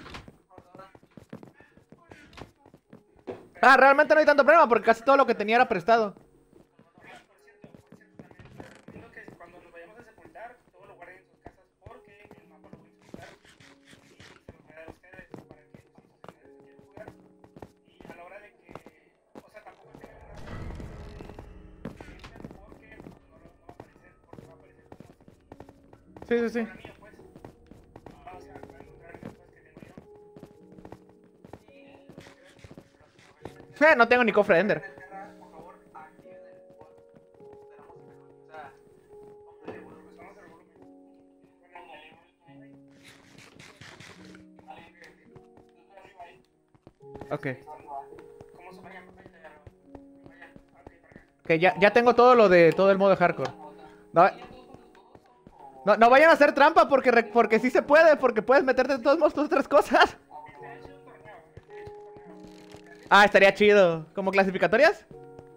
Ah, realmente no hay tanto problema porque casi todo lo que tenía era prestado. Por cierto, también recomiendo que cuando nos vayamos a sepultar, todo lo guarden en sus casas porque el mapa lo voy a explicar y se los voy a dar a ustedes para que si quieran jugar. Y a la hora de que, o sea, tampoco tengan una porque no va a aparecer, porque va a aparecer como si Sí, sí, sí. fuera mío, pues. O sea, van a encontrar esas cosas que tengo yo. No tengo ni cofre de Ender. Por favor, activen el bot. Esperamos que, o sea, póngale volumen, subamos el volumen. Ok. ¿Cómo se vayan? Vayan, ok, para acá. Que ya tengo todo lo de todo el modo de hardcore. No, no vayan a hacer trampa porque sí se puede, porque puedes meterte de todos modos tus otras cosas. Ah, estaría chido. ¿Como clasificatorias?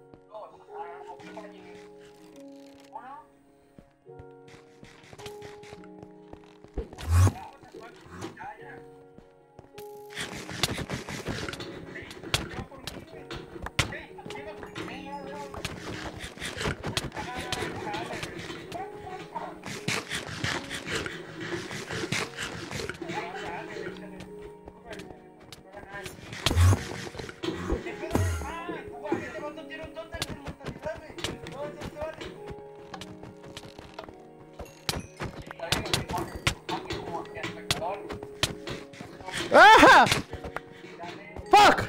¡Ah! ¡Fuck!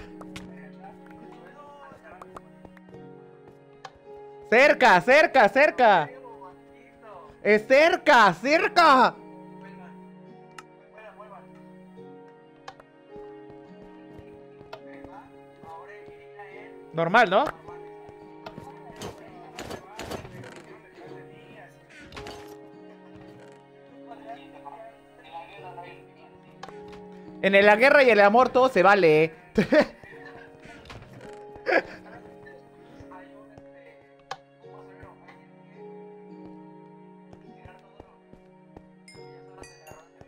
Cerca, cerca, cerca. ¡Es cerca! ¡Cerca! Vuelvan. Vuelvan. Ahora iría en Normal, ¿no? En la guerra y el amor todo se vale. hay un ¿cómo se ve? Alguien que tirar todo lo ya solo se agarró el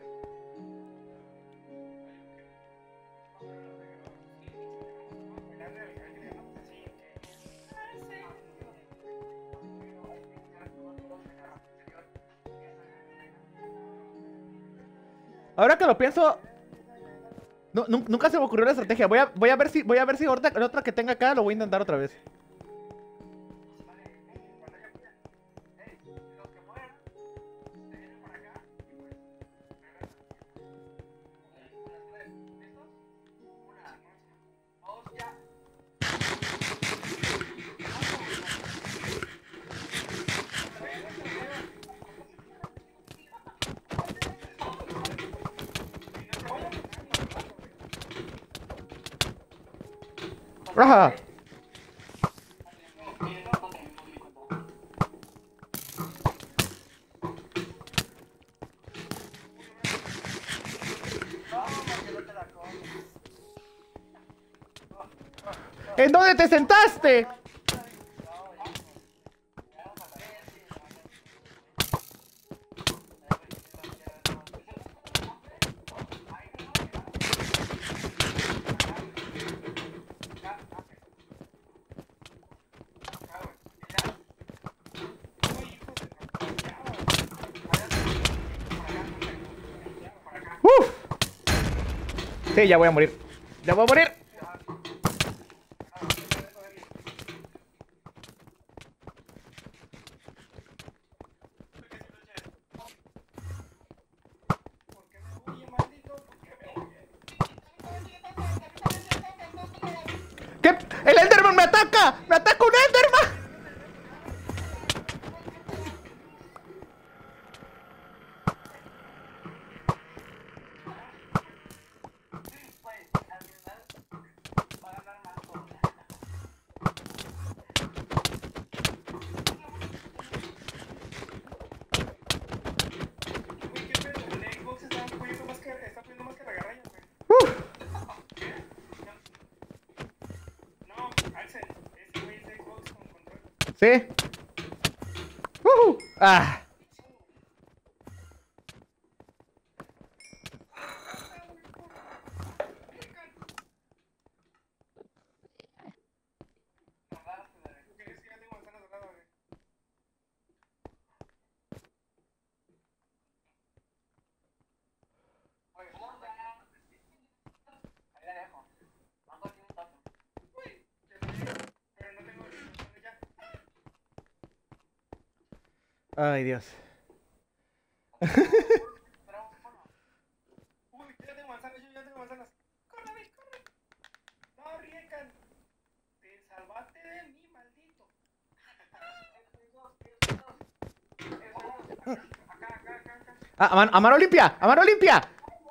Ahora que lo pienso, nunca se me ocurrió la estrategia. Voy a ver si ahorita el otro que tenga acá lo voy a intentar otra vez. los que mueran se vienen para acá y pues regresan. ¿Listos? Una, dos, ya. ¡Ajá! ¿En dónde te sentaste? ¡Uf! Sí, ya voy a morir. ¡Ya voy a morir! ¿Qué? ¡El Enderman me ataca! ¡Me ataca un Enderman! ¡Uf! ¿Sí? ¡Ah! Ay, Dios. Uy, ya tengo manzanas, yo ya tengo manzanas. ¡Corre, Vic, corre! No, Riekan. Te salvaste de mí, maldito. Acá. Ah, a mano limpia, a mano limpia.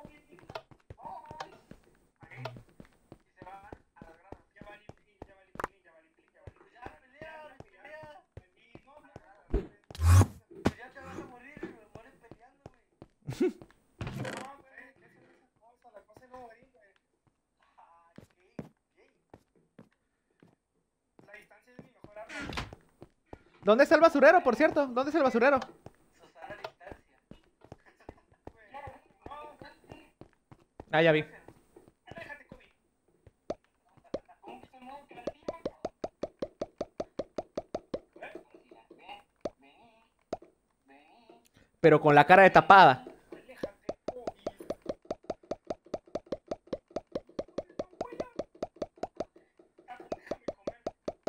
Y se van a las gradas. Ya va limpín. Pues ya te vas a morir, me mueres peleando, güey. No, güey, déjenme esa cosa, la cosa no varía, güey. La distancia es mi mejor arma. ¿Dónde está el basurero, por cierto? ¿Dónde está el basurero? Susana distancia. No, Ah, ya vi. déjate, Kobe. Pero con la cara de tapada. Aléjate, Kobe. Déjame comer.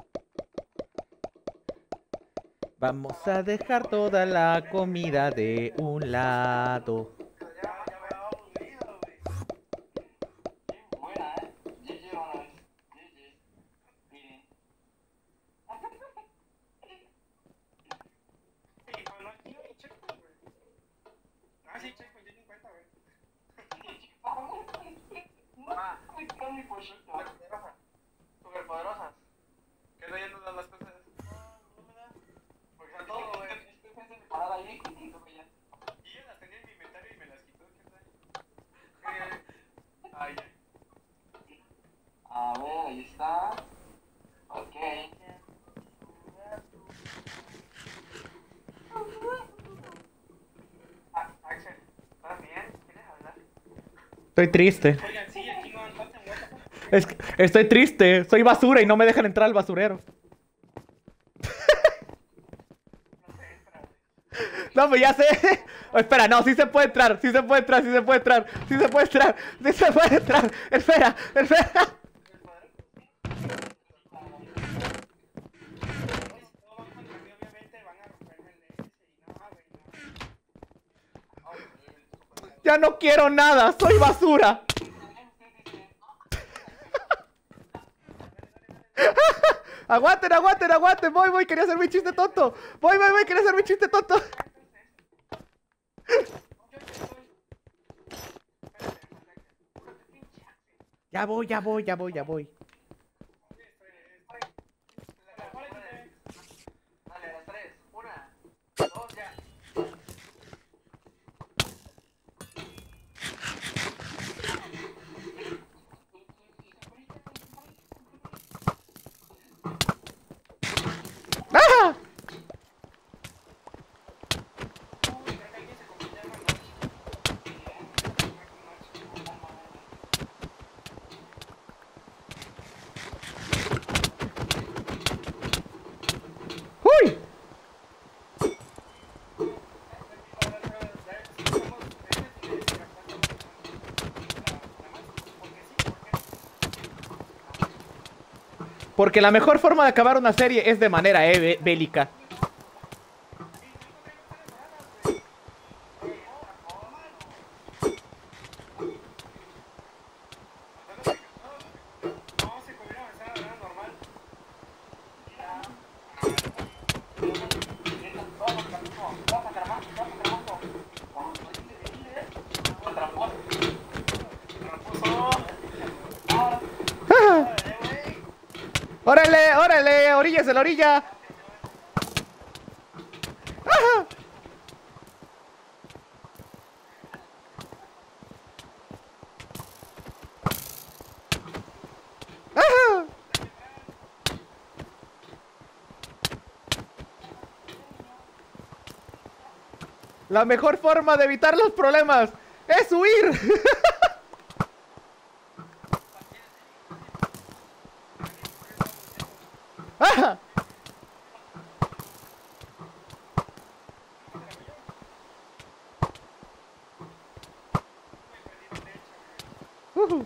Vamos a dejar toda la comida de un lado. Ya me habíamos unido, güey. Buena, GG una vez. GG. Miren. Sí, bueno, aquí no hay checkpoint. mi pollito. Superpoderosas. ¿Qué no ya no dan las cosas? No me da. Porque Está todo, güey. Estoy pensando en parar ahí y luego ya. Y ella las tenía en mi inventario y me las quitó, ¿qué tal? Ay, ay. A ver, ahí está. Ok. Axel, ¿estás bien? ¿Quieres hablar? Estoy triste. Oigan, sí, aquí no han muerto. Estoy triste. Soy basura y no me dejan entrar al basurero. No, pues ya sé. Oh, espera, no, sí se puede entrar. Sí se puede entrar, sí se puede entrar. Sí se puede entrar. Sí se puede entrar. Espera, espera. Pues, si todo va contra mí, obviamente van a romperme el ese y no, güey, no. Ya no quiero nada. Soy basura. Aguanten, aguanten, aguanten. Voy. Quería hacer mi chiste tonto. Voy. Quería hacer mi chiste tonto. Ya voy. Dale, a las 3. 1, 2, ya. ¡Ah! ¡Uy! Porque la mejor forma de acabar una serie es de manera bélica. No, si pudiera avanzar a la verdad normal. ¡Órale! ¡Orillas de la orilla! ¡Ah! ¡Ah! La mejor forma de evitar los problemas es huir. ¡Ah! ¡Ah!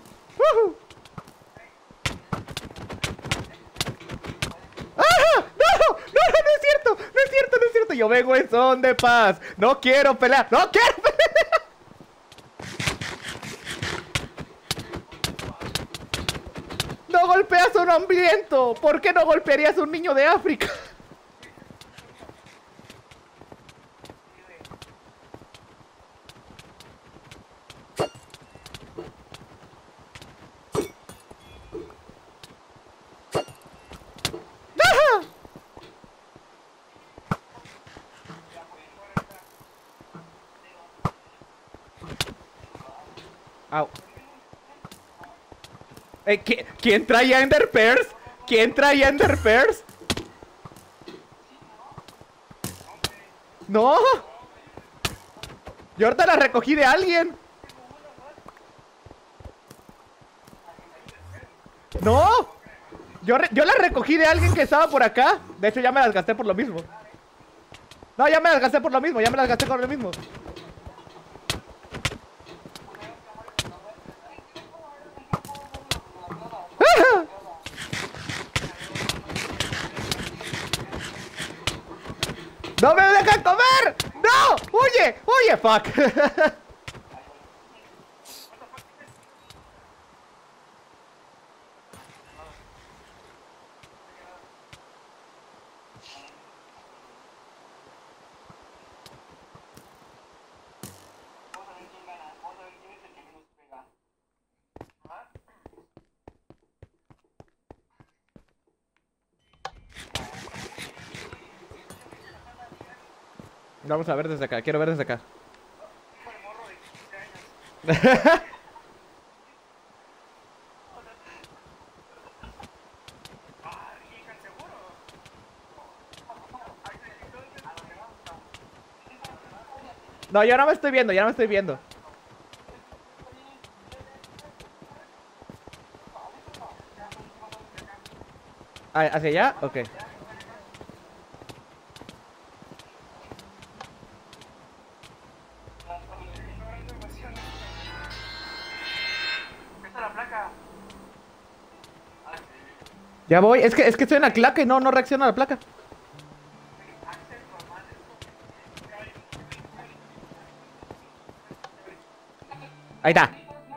No es cierto, no es cierto. Yo vengo en son de paz. No quiero pelear. No golpeas a un hambriento. ¿Por qué no golpearías a un niño de África? ¡Ah! Au. ¿Quién traía Ender Pearls? ¿Quién traía Ender Pearls? No. Yo ahorita la recogí de alguien. No. Yo la recogí de alguien que estaba por acá. De hecho, ya me las gasté por lo mismo. No, ya me las gasté por lo mismo. ¡Ah! ¡No me dejan comer! ¡No! ¡Huye! ¡Fuck! Vamos a ver desde acá, quiero ver desde acá. Hijo de morro de 15 años. Ah, Rican, seguro. No, yo no me estoy viendo, ya no me estoy viendo. Ah, ¿hacia allá? Ok. Esta es la placa. Ya voy, es que estoy en la claca y no reacciona a la placa. Ahí está.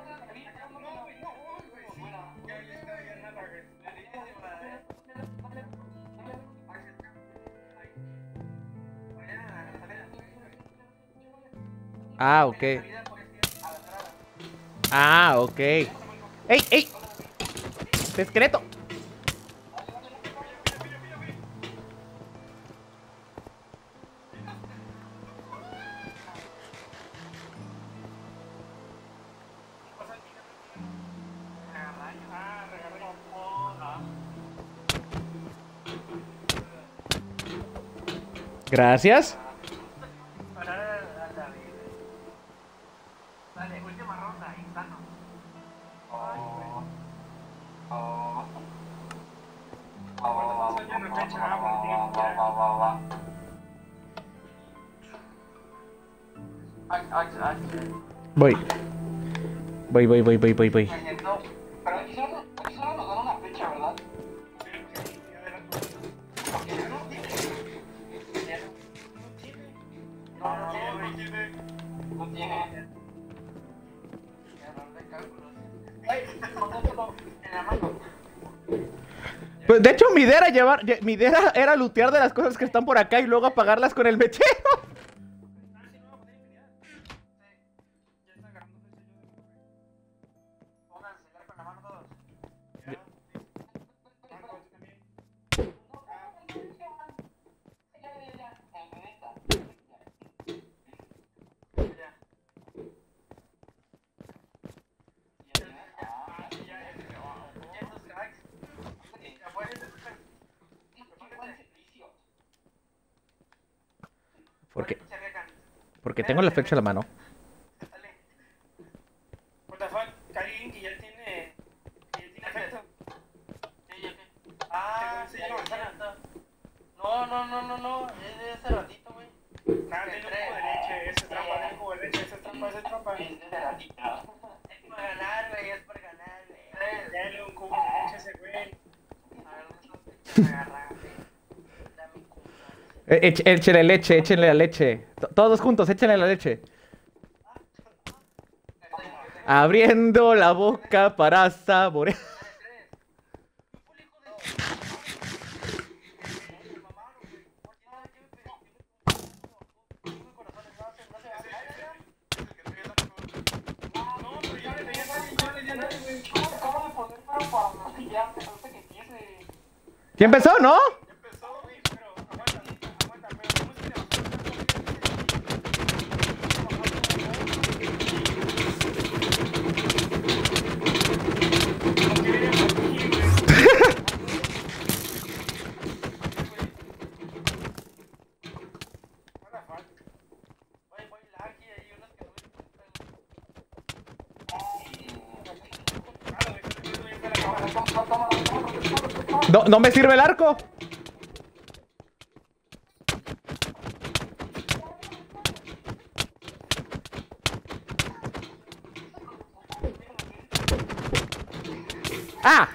Ah, ok. Ah, ok. ¡Ey, ey! ¡Discreto! Gracias. Parar a la vida. Dale, última ronda, insano. Voy. Voy. No, pero aquí solo nos dan una fecha, ¿verdad? Porque ya no tiene. No tiene. Error de cálculos. Ay, ponértelo en la mano. Pues de hecho mi idea era lootear de las cosas que están por acá y luego apagarlas con el mechero. Pónganse el arco en la mano todos. Porque tengo la flecha en la mano. What the fuck, alguien que ya tiene efecto. Ah, Sí, sí, sí, cierto. No, es de ese ratito, güey. Nada, tiene un jugo de leche, ese es trampa, tiene un jugo de leche, ese es trampa, ese es trampa. Es por ganar, güey, es por ganar, güey. Dale un cubo de leche a ese güey. A ver, no me agarra, güey. Dame culo. Échenle leche, échenle la leche. Todos juntos, échenle la leche. Abriendo la boca para saborear. ¿Quién empezó, no? Empezó, güey, pero aguanta, pero ¿cómo se le Voy lag y hay unos que no me encuentran. No me sirve el arco. ¡Ah!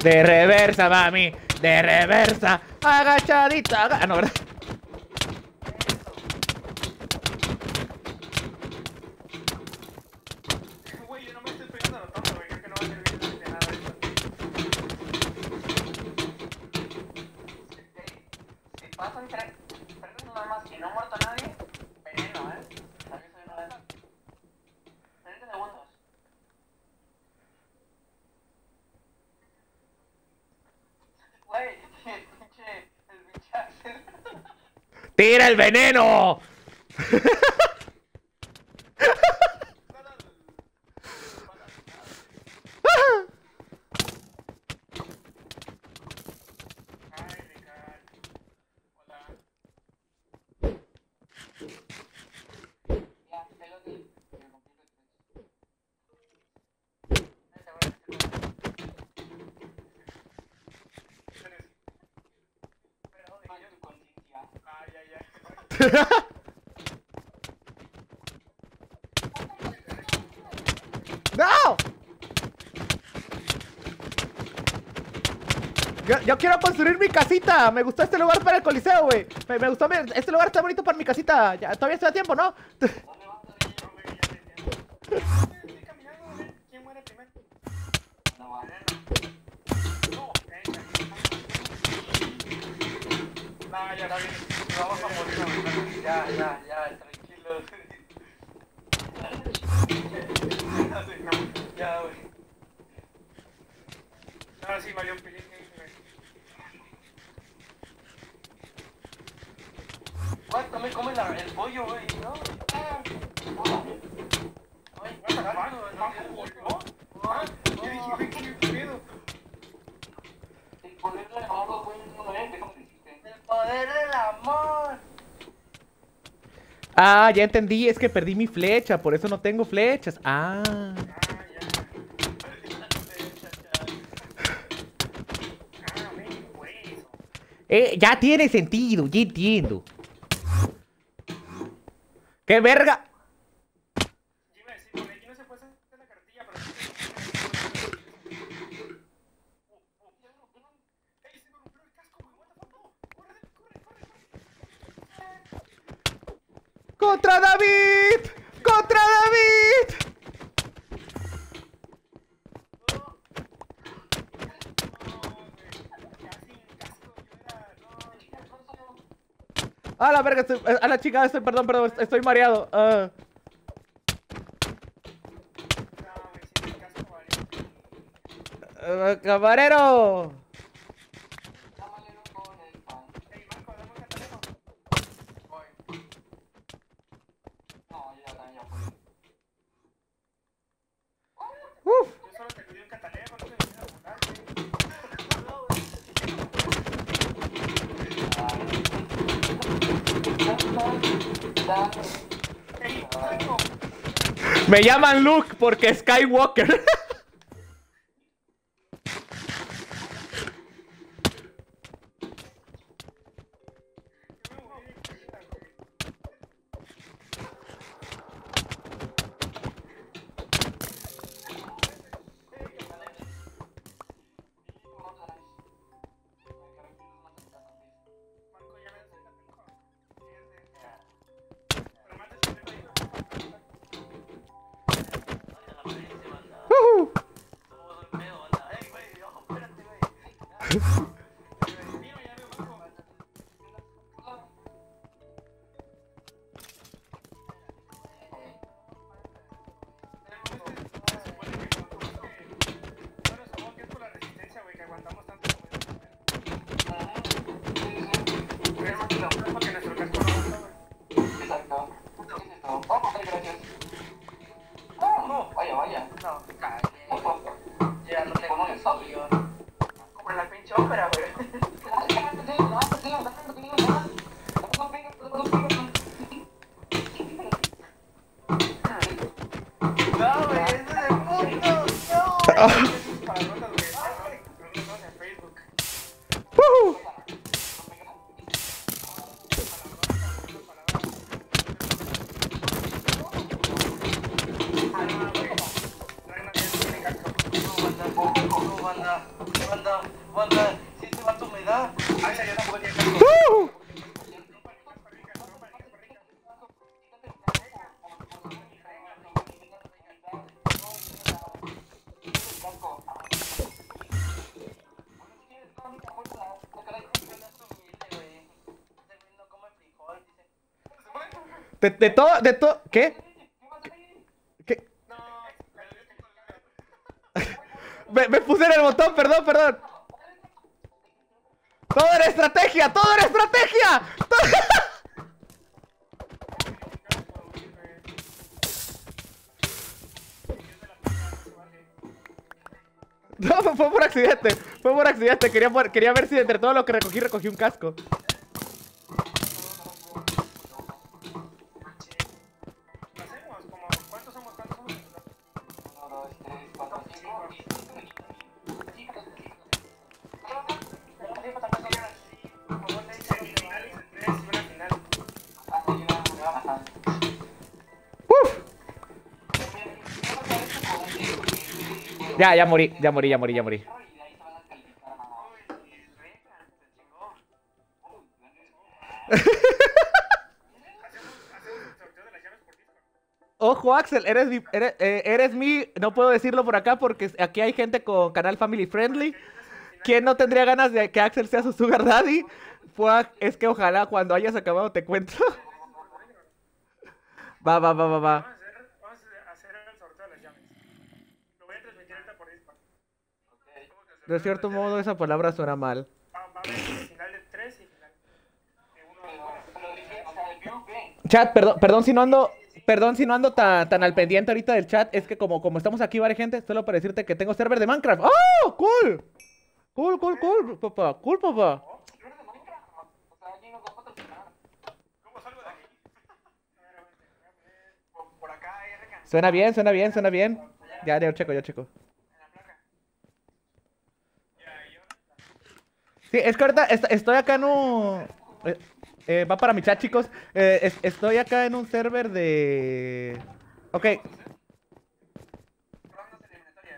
De reversa, mami. De reversa. Agachadita. Ah, no, ¿verdad? Güey, yo no me estoy pegando a lo tonto, güey. Creo que no va a servir de nada esto. Si pasan 3 nada más y no ha muerto nadie, veneno, Aviso de una vez. 30 segundos. Güey, el pinche Axel. ¡Tira el veneno! Ay, Ricardo. Hola. Ya, tengo que ir. Soy tu conciencia. Ay, ay, ay. ¡No! Yo quiero construir mi casita. Me gustó este lugar para el coliseo, güey. Me gustó. Este lugar está bonito para mi casita. Todavía estoy a tiempo, ¿no? ¿Dónde vas a ir? No, güey, ya te entiendo. Estoy caminando, güey. ¿Quién muere primero? No, vale. No, venga. No, ya está bien. Vamos a morir, güey. Ya, tranquilos. Ya, güey. Ahora sí valió un pilín, güey. Güey, también come el pollo, güey, ¿no? Ay, What the fuck? ¿Juanjo volvió? Ah, yo dije, güey, ¿qué pedo? el poder del amor, güey, no me déjame decirte. El poder del amor. Ah, ya entendí. Es que perdí mi flecha. Por eso no tengo flechas. Ah. Ah, ya. Ah, ven, güey. Ya tiene sentido. Ya entiendo. ¡Qué verga! Yo iba a decir, por aquí no se puede hacer la carretilla, pero sí. ¡Ey, se me rompió el casco, güey! ¡What the fuck! ¡No! ¡Corre, corre! ¡Contra David! ¡Contra David! A la verga, a la chica, perdón, estoy mareado. Camarero. Llámale con el pan. Voy. No, ya también ya fue. Uf. Yo solo te pedí un catalego, no te vienes a burlar, Me llaman Luke porque Skywalker. Vaya. No, calle. Ya no tengo el sodio. Como en la pinche ópera, güey. No, güey, ese es el punto. No. Para rondas, güey. Rondas en Facebook. No, banda. yo tampoco tenía casco. De todo, ¿qué? ¿Qué? Me puse en el botón, perdón. Todo era estrategia. No, fue por accidente. Quería ver si entre todo lo que recogí un casco. Hacemos como, ¿cuántos somos? 1, 2, 3, 4, 5 y 5. Uf. Ya morí. Ojo, Axel, eres mi, no puedo decirlo por acá porque aquí hay gente con canal family friendly. ¿Quién no tendría ganas de que Axel sea su sugar daddy? Es que ojalá cuando hayas acabado te cuento. Va. Vamos a hacer el sorteo de las llaves. Lo voy a transmitir ahorita por Discord. De cierto modo esa palabra suena mal. Va a haber final de 3 y final de 1. Chat, perdón si no ando tan al pendiente ahorita del chat. Es que como estamos aquí varias gente, solo para decirte que tengo server de Minecraft. ¡Oh! ¡Cool! Cool, papá. ¿Cómo salgo de aquí? Por acá, Recan. Suena bien. Ya checo. En la placa. Ya, yo. Sí, es que ahorita estoy acá en un... va para mi chat, chicos. Estoy acá en un server de... Ok. Rondas eliminatorias.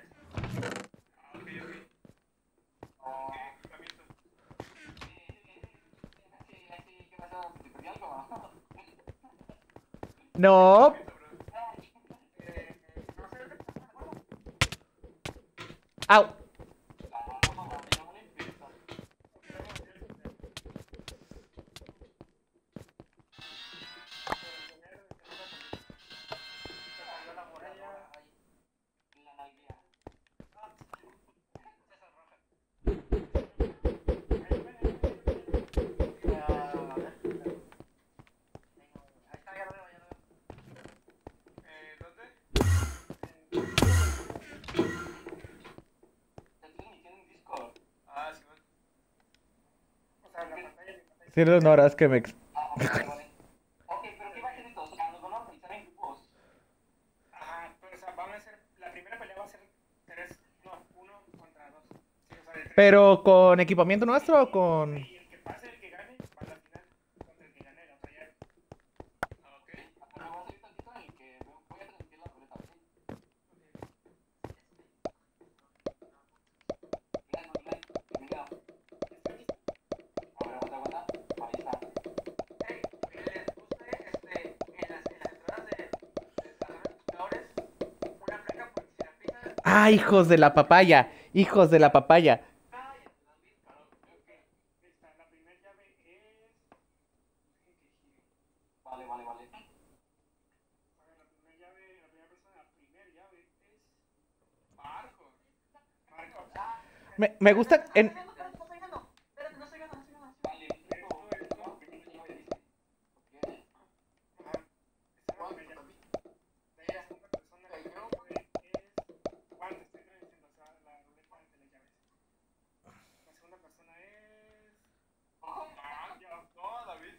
No. Au. Cierto, no, ahora es que me... Ok, pero ¿qué va a hacer esto? O sea, nos van a organizar en grupos. Ajá, pero o sea, van a ser, la primera pelea va a ser 1 contra 2. Sí, o sea, de 3. Pero con equipamiento nuestro o con... Y el que pase, el que gane, va a la final contra el que gane la otra llave. Ok. Me voy a salir tantito en el que voy a transmitir la ruleta, ¿sí? Bienvenido. A ver, aguanta. Ahí está. ¿Les gusta en las entradas de desarrolladores una placa por si la pisan? Ah, hijos de la papaya. La primera llave es. Vale. A ver, la primera persona, la primera llave es. Marco. Me gusta... En... Vale, primera llave dice. Ok. De ahí la segunda persona que yo es. Juan, te estoy diciendo, o sea, la ruleta de las llaves. La segunda persona es. No, David.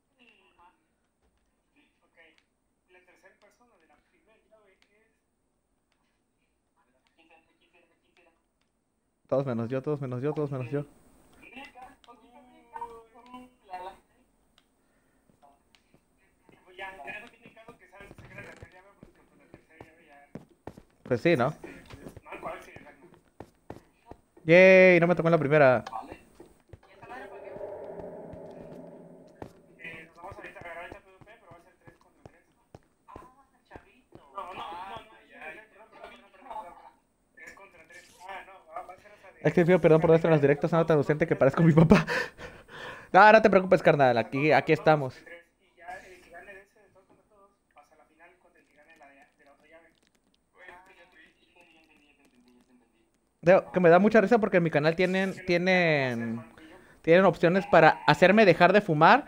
Ok. La tercera persona de la primera llave es. Todos menos yo. Pues ya no tiene caso que sabes sacar la tercera llave porque con la tercera llave ya. Pues sí, ¿no? No, ¿cuál sí? Yay, no me tocó en la primera. Vale. Es que pido perdón por no estar en los directos, ando tan ausente que parezco mi papá. No, no te preocupes, carnal. Aquí estamos. Y ya el que gane de ese, de todos contra todos, pasa a la final contra el que gane de la otra llave. Que me da mucha risa porque en mi canal tienen opciones para hacerme dejar de fumar.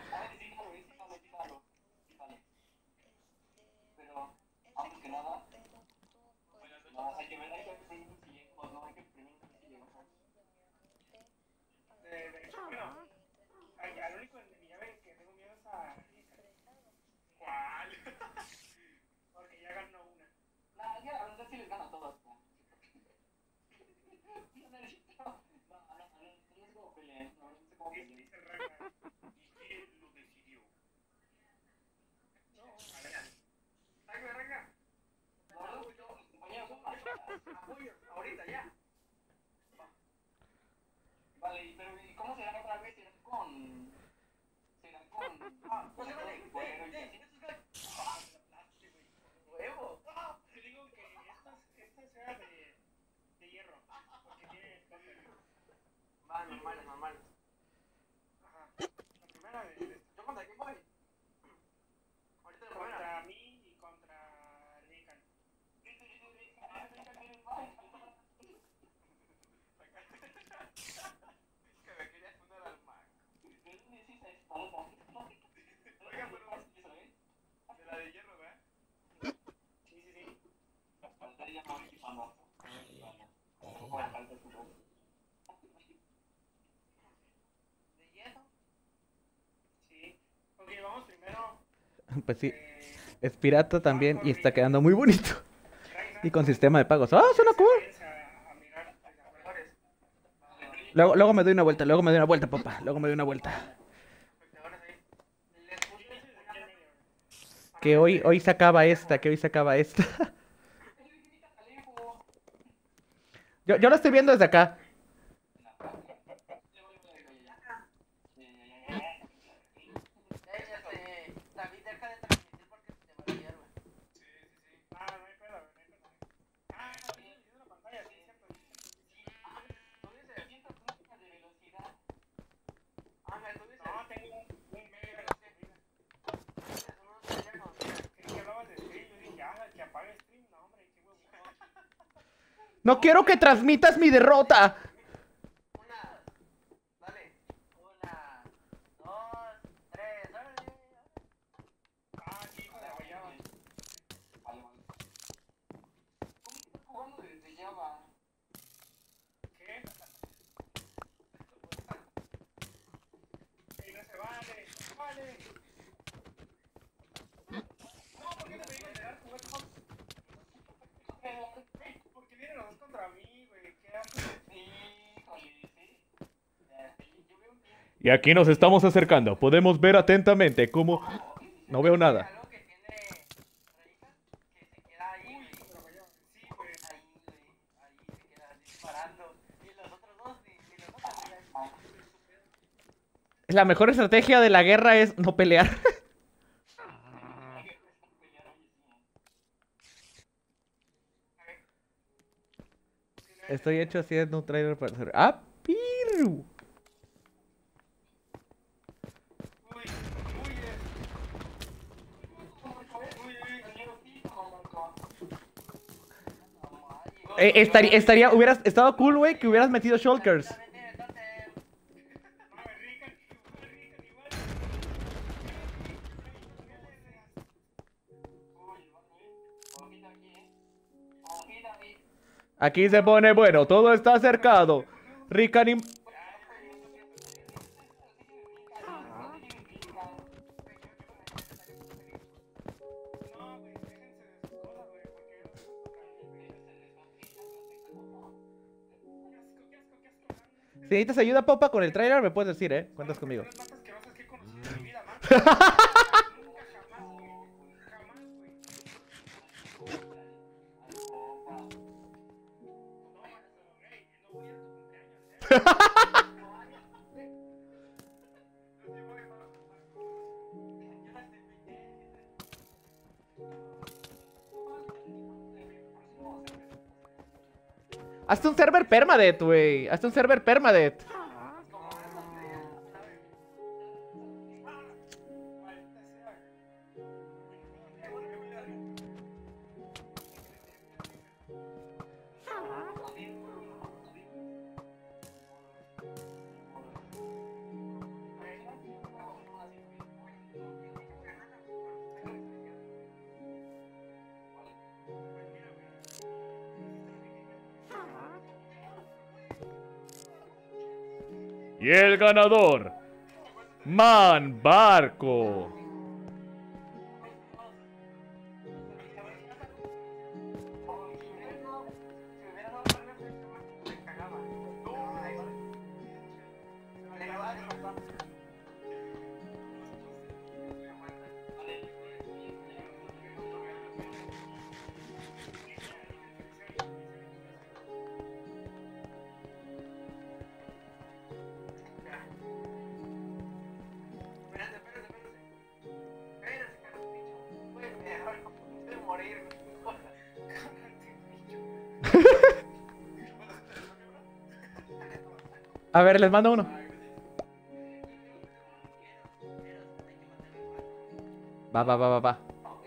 Pero, antes que nada, no, hay que ver si llegamos, no, hay que experimentar si llegamos. De hecho, bueno, al único de mi llave que tengo miedo es a ¿cuál? Porque ya ganó una. Nah, ya, la verdad sí les gana a todos. No sé cómo peleen, no sé cómo peleen. Dice el Ragnar. ¿Y quién lo decidió? No, a ver. Ragnar, Ragnar. La verdad, yo, mis compañeros son más Apoyo, ahorita ya. Vale, pero ¿y cómo será otra vez? ¿Será con... Ah, pues se vale, bueno, y así. Huevo. Te digo que esta sea de hierro. Porque tiene tope. Va, normal, normal. Ajá. La primera de ¿Yo contra quién voy? Ahorita de primera. contra mí y contra Rican. Que me querías poner al Mac. Oiga, pero de la de hierro, ¿verdad? Sí, sí, sí. ¿De hielo? Sí. Ok, vamos primero. Pues sí, eh, es pirata también y está quedando muy bonito. Ragnar Y con sistema de pagos. ¡Ah, suena cool! a mirar a mejores. Luego me doy una vuelta, papá. Luego me doy una vuelta. Espectadores ahí. Les puse aquí en medio. Que hoy se acaba esta, Yo lo estoy viendo desde acá. David, deja de transmitir porque se te va a hierba. Sí, sí, sí. Ah, no hay pedo, no hay pedo. Ah, no, sí, es una pantalla, sí, cierto. Tú dices 100 puntos de velocidad. Ángel, tú dices. No, tengo un mega de velocidad. Creí que hablabas de stream, yo dije, ya, que apague stream. No, hombre, qué huevo. No quiero que transmitas mi derrota. Una. Dale. 1, 2, 3, órale. Ah, sí, hijo de la guayaba. Vale, vale. ¿Cómo estás jugando desde Java? ¿Qué? Ey, no se vale, vale. No, ¿por qué te me iba a tirar jugar con... Ey, porque vienen los dos contra mí, güey. ¿Qué haces? Híjole, sí. Yo veo un tiempo. Y aquí nos estamos acercando. Podemos ver atentamente cómo... No veo nada. Algo que tiene Reika, que se queda ahí, güey. Hijo de la guayaba. Sí, güey. Ahí, güey. Ahí se queda disparando. Y los otros dos, ni los otros, güey. La mejor estrategia de la guerra es no pelear. Estoy hecho haciendo un trailer para hacer... ¡Ah, piru! Uy, uy, Hubiera estado cool, güey, que hubieras metido shulkers. Mames, Rican, igual. Ojito aquí, Ojito aquí. Aquí se pone bueno, todo está cercado. Rican y... No, güey, déjense de sus cosas, güey, porque no se Qué asco. Si necesitas ayuda, Popa, con el trailer, me puedes decir, ¿eh? Cuentas conmigo. Las más asquerosas que he conocido en mi vida, man. Nunca jamás, güey. Jamás, güey. No, ey, no voy a tu cumpleaños, ¿eh? Hazte un server permadeath, güey. Hazte un server permadeath. Y el ganador, Man Barco. A ver, les mando uno. Va.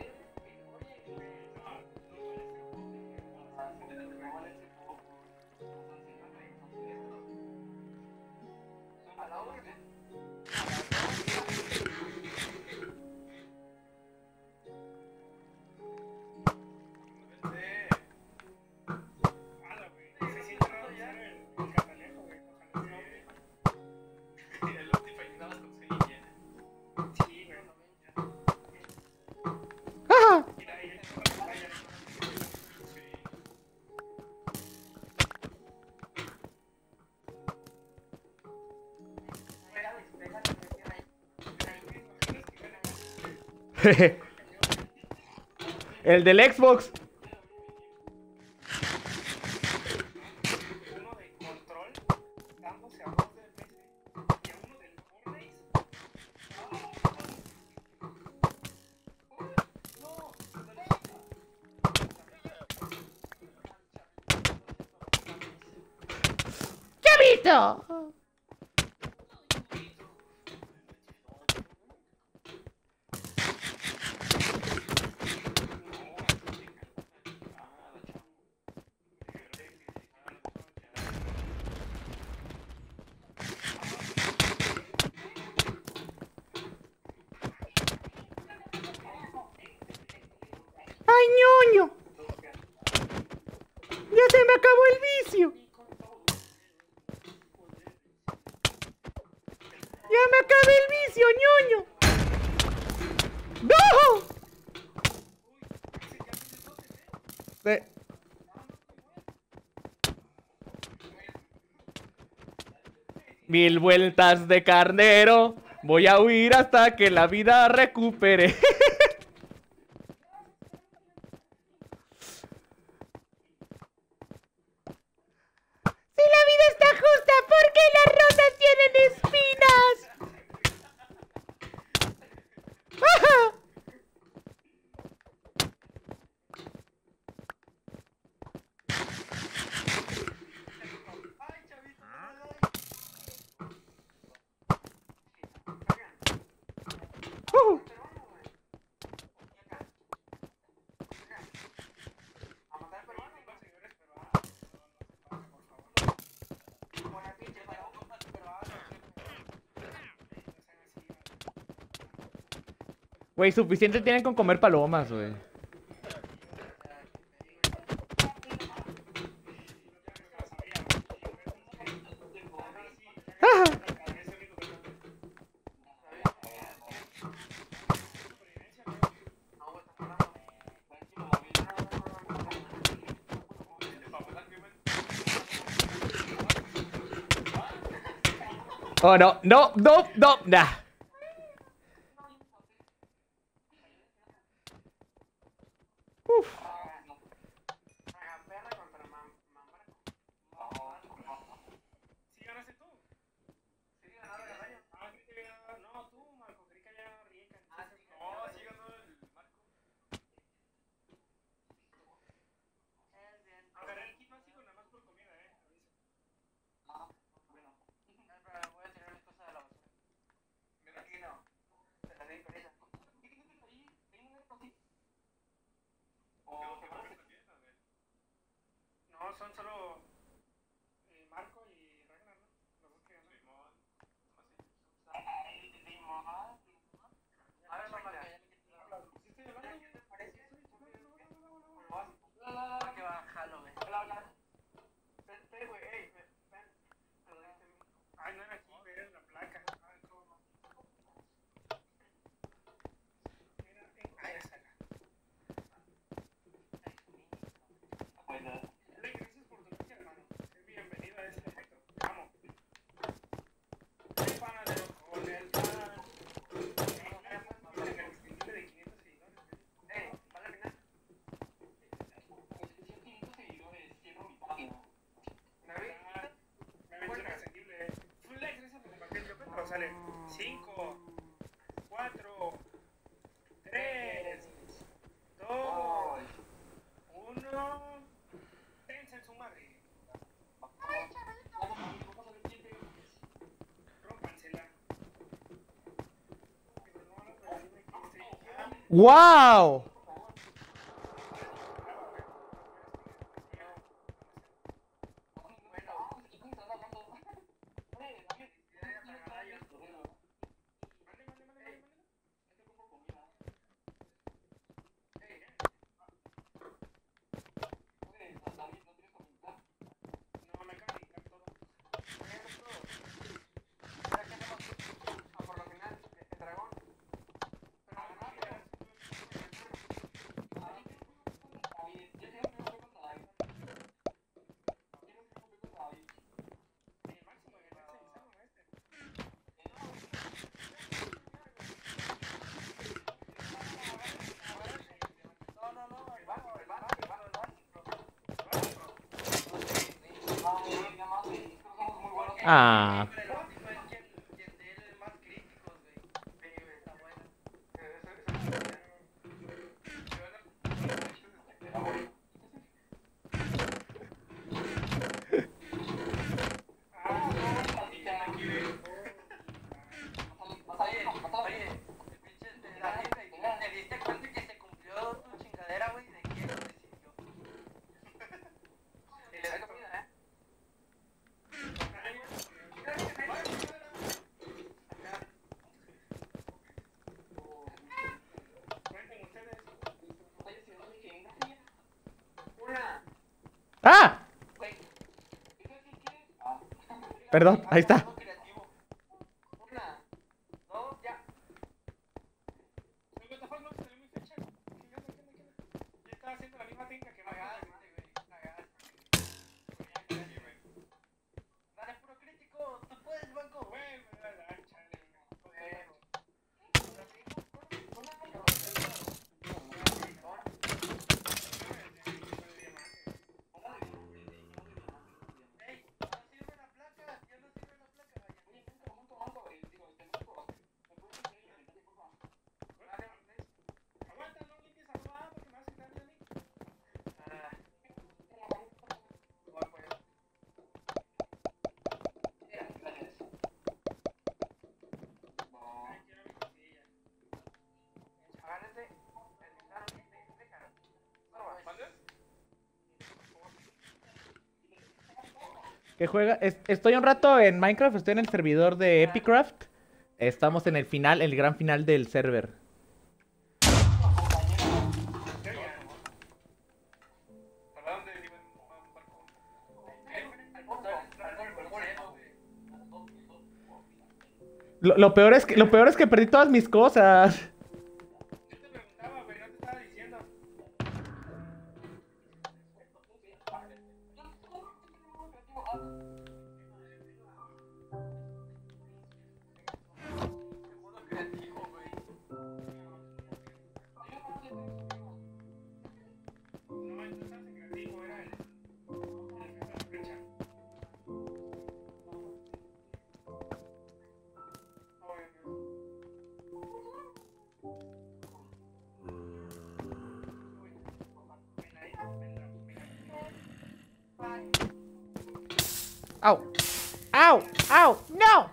¡Ah! El del Xbox. Uno de control, dándose a dos del PC, y a uno del Fortnite. ¡Chavito! ¡Ay, ñoño! ¡Ya se me acabó el vicio! ¡Ya me acabé el vicio, ñoño! ¡No! Mil vueltas de carnero. Voy a huir hasta que la vida recupere. Si la vida está justa, ¿por qué las rosas tienen espinas? ¡Ah! Güey, suficiente tienen con comer palomas, güey. Oh, no, nah. Uf. ¿Sí ganaste tú? Sí, ganaron la raya. Ah, creí que había... No, tú, Marco, creí que había Rieka. No, sí ganó el Marco. A ver, el kit básico nada más por comida, son solo Marco y Ragnar, ¿no? Los dos que ganaron. A ver, mamá, que Sí, estoy hablando. ¿qué te parece? No. Que bájalo, güey. Ven, güey, ey, ven. Ay, no era aquí, era en la placa. Ay, cómo no. Ay, esa era. Gracias por tu like, hermano. Bienvenido a este directo. Vamos. El panadero con el pan. De 500 seguidores. Para terminar. Me ven inaccesible. Full like, gracias por compartir el pero sale 5, 4, 3, 2, 1. Tense en su madre. Rómpansela. ¡Wow! No, me acaba de quitar todo. Por lo final, el dragón. Ah. Pero el último es quien de él más críticos, güey. Pero está bueno. Oye, el pinche Dani, ¿te diste cuenta que se cumplió tu chingadera, güey? ¿De quién lo decidió? Y le da comida, Cuenten ustedes. Una. ¡Ah! Perdón, ahí está. Creativo. Una. Dos, ya. What the fuck, no, salió mi fecha. ¿Qué onda? Yo estaba haciendo la misma técnica que Cagaste, Marco. güey. Cagaste. Dale, puro crítico. Tú puedes, banco. Güey, me da la chale. Ey, no sirve la placa. Ya no sirve la placa, vaya. Aguanta, no limpies arroba porque me vas a quitar mi link. Ay, quiero mi cosilla. Agárrense. ¿Qué juega? Estoy un rato en Minecraft, estoy en el servidor de Epicraft. Estamos en el final, el gran final del server. ¿Para dónde iban un barco? Lo peor es que perdí todas mis cosas. Yo te preguntaba, güey, no te estaba diciendo. No, tú estás en creativo, era el que estaba fecha. ¡Au! ¡Au! ¡Au! ¡No!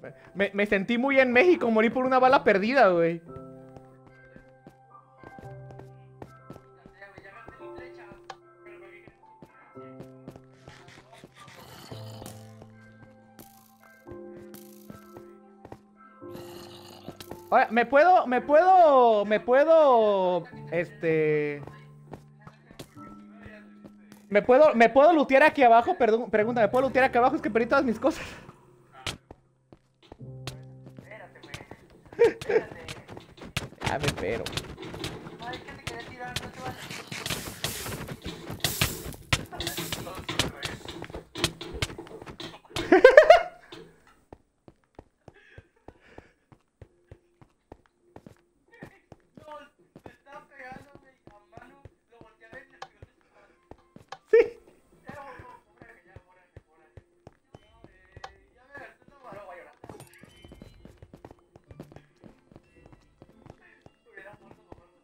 Me sentí muy en México, morí por una bala perdida, güey. Ahora, ¿me puedo lootear aquí abajo? Perdón, pregunta, ¿me puedo lootear aquí abajo? Es que perdí todas mis cosas. Espérate, güey. Espérate. Ya me espero. Ay, ¿qué te quería tirar? No te vas No, me estaba pegando, güey, a mano. Lo volteé a ver y le pegó en su mano. Sí. Ya, órale, ya, órale. Ya me gasté todo, no voy a llorar. Hubiera muerto por algo.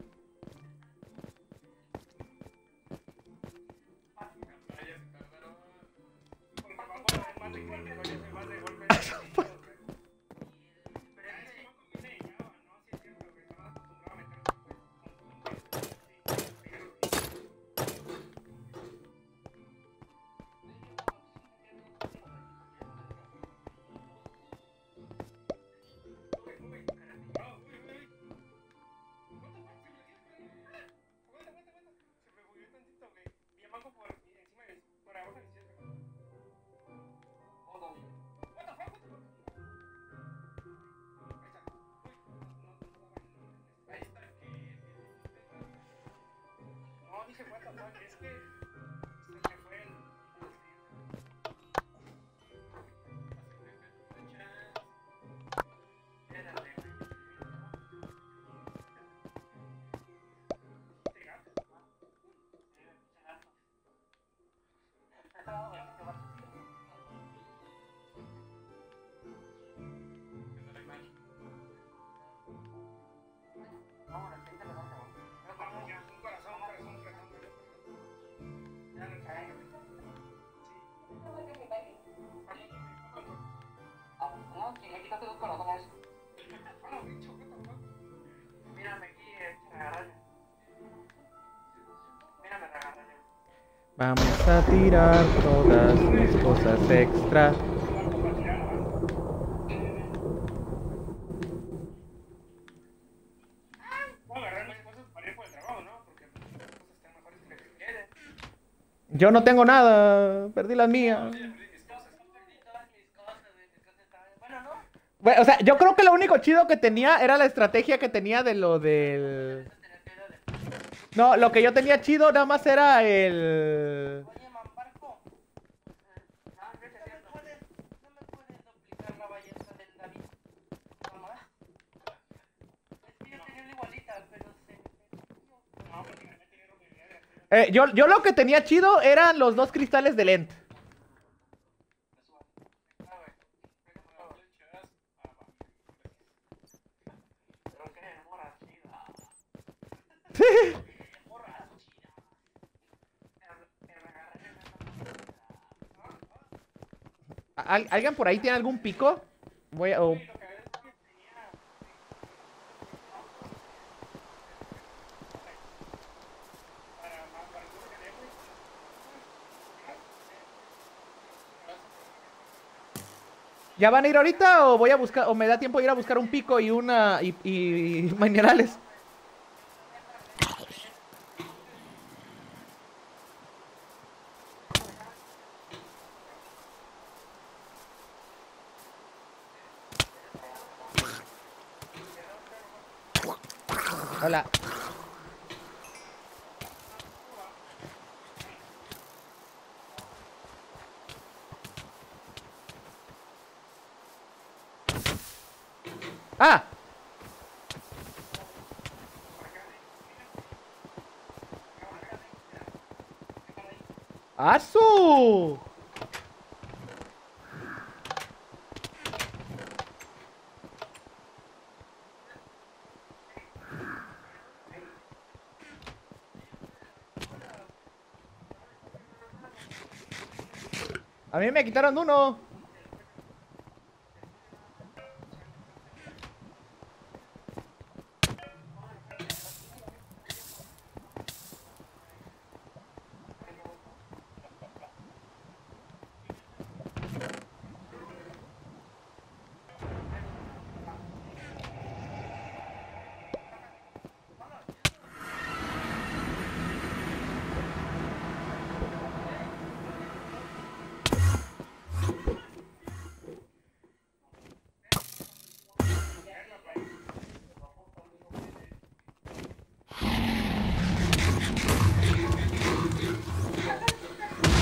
No, dije, what the fuck, es que se me fue el... Espérate, güey. ¿Te gato? Mírame aquí, agarrarme. Mírame, agarrarme. Vamos a tirar todas mis cosas extra. Puedo agarrar más cosas para ir por el trabajo, ¿no? Porque las cosas están mejores que las que quieren. Yo no tengo nada, perdí las mías. Bueno, o sea, yo creo que lo único chido que tenía era la estrategia que tenía de lo del... No, lo que yo tenía chido nada más era el... Oye, Mambarco. No me puedes duplicar la ballesta del David. Mamá. Es que yo tenía una igualita, pero se me... No, porque me tiene ropa yo lo que tenía chido eran los 2 cristales de lente. Pero que morra chida. Morra chida. ¿Alguien por ahí tiene algún pico? Voy a... ¿Ya van a ir ahorita o voy a buscar, o me da tiempo de ir a buscar un pico y una y minerales? Hola. ¡Ah! ¡Asu! A mí me quitaron uno.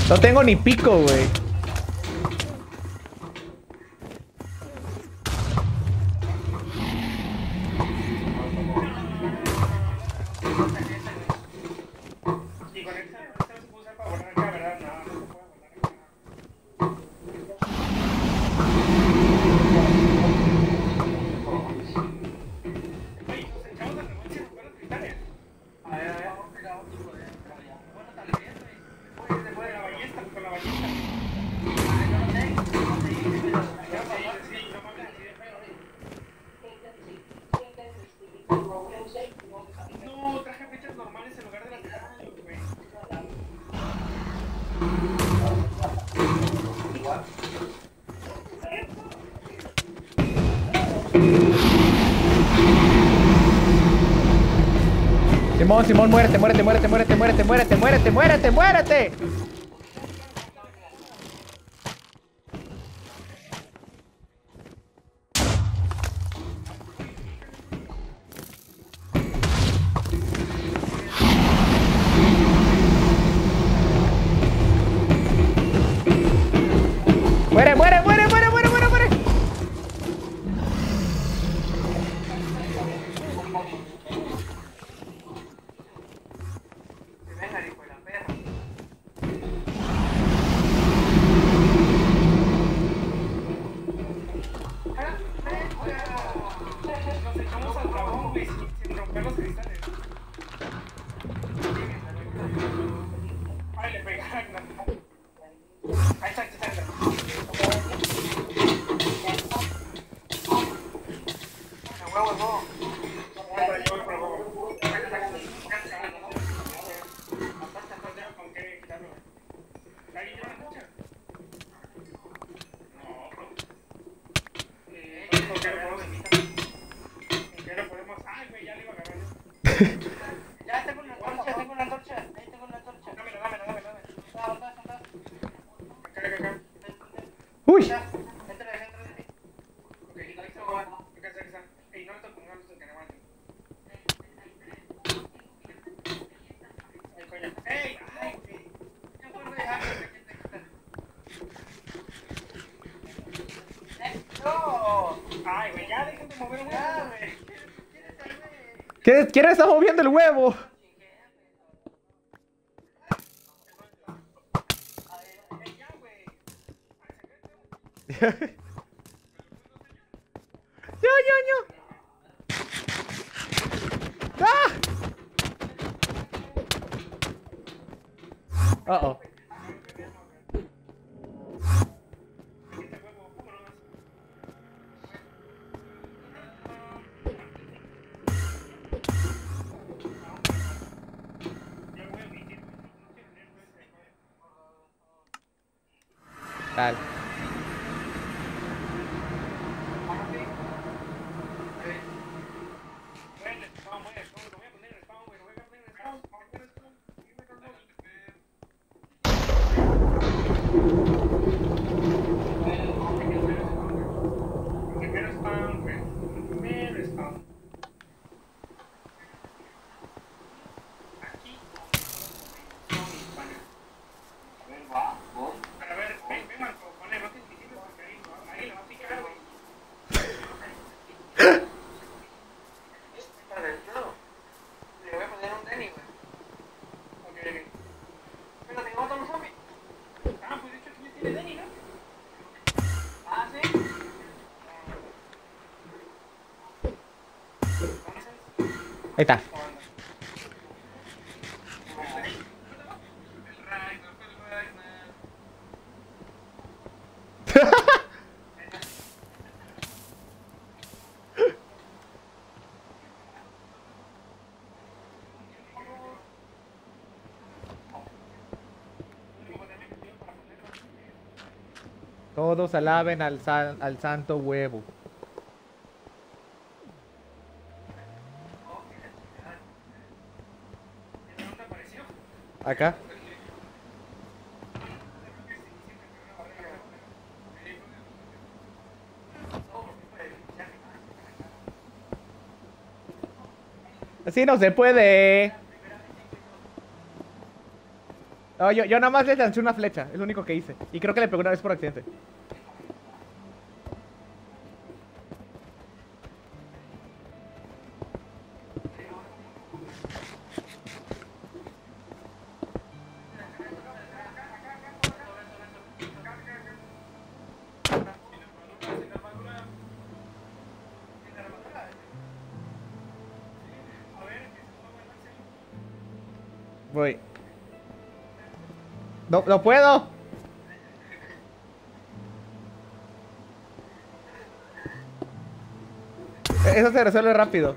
No tengo ni pico, güey. Y con esta no se puede usar para volar acá, ¿verdad? No, no se puede volar acá. Oye, nos echamos al remoto sin romper los cristales. A ver, bueno, tal vez, güey. Oye, se puede la ballesta, con la ballesta. Yo no sé, no sé, pero Ya, sí, no mames, así de feo. No, traje fechas normales en lugar de las de años, güey. Simón, Simón, muérete, muérete, muérete, muérete, muérete, muérete, muérete, muérete, muérete. Muere, muere, muere, muere, muere, muere, muere. venga, hijo de la perra. Nos echamos al dragón, güey, sin romper los cristales. Ay, le pegaron. Ahí está, ahí está, ahí está. A huevo, no. Ahora yo voy por el huevo. Aparte, con qué quitarlo. ¿Alguien lleva la lucha? No, bro. ¿Por qué lo podemos invitar? ¿Por qué lo podemos? Ay, güey, ya le iba a agarrar yo. Ya tengo una antorcha, tengo una antorcha. Ahí tengo una antorcha. Dámela, dámela, dámela. ¿Dónde está? Acá, acá, acá. Uy. Ya, entra de mí. Ok, ahí está, acá está. Ey, no le toco, no le toco, que no aguante. Ay, coño. ¡Ey! ¡Ay, güey! Yo vuelvo a dejar que te quita. ¡No! Ay, güey, ya dejen de mover un Ya, huevo, güey. güey. ¿Quieres saber? ¿Quién está moviendo el huevo? Ey, ya, güey. Ay, secreto. Yo. ¡Ah! Uh-oh. Este huevo, vámonos. Ya voy a omitir, no quiero leer este, güey. Tal. Bueno, el spawn, güey, lo voy a poner en el spawn, güey, lo voy a poner en el spawn, lo voy a poner en el spawn. Primero spawn, güey. Primero spawn. Aquí. Son mis panas. A ver, ven, Marco, ponle más invisible porque ahí le va a picar, güey. Para adentro. Le voy a poner un Denny, güey. Ok. Pero tengo otro zombie. Ah, pues de hecho aquí ya tiene Denny, ¿no? Ah, sí. Entonces, Ahí está. Todos alaben al santo huevo. ¿Dónde apareció? Acá. Así no se puede. No, yo nada más le lancé una flecha, es lo único que hice. Y creo que le pegó una vez por accidente. Voy. No, no puedo. Eso se resuelve rápido.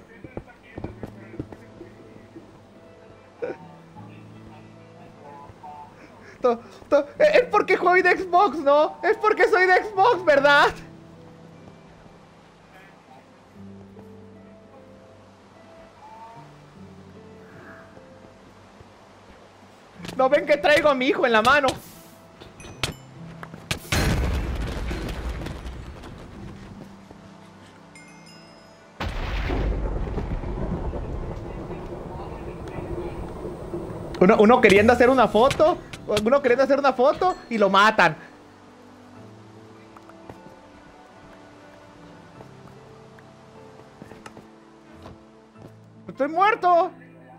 Es porque juego de Xbox, ¿no? Es porque soy de Xbox, ¿verdad? ¿No ven que traigo a mi hijo en la mano? Uno queriendo hacer una foto. Uno queriendo hacer una foto y lo matan. ¡Estoy muerto!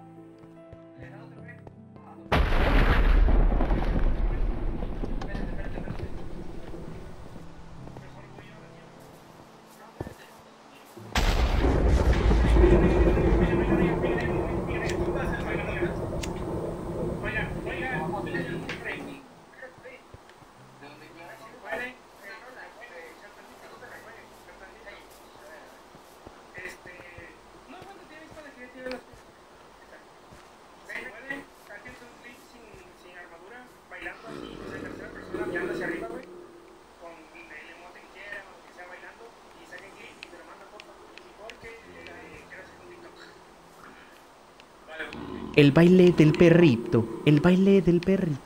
El baile del perrito. El baile del perrito.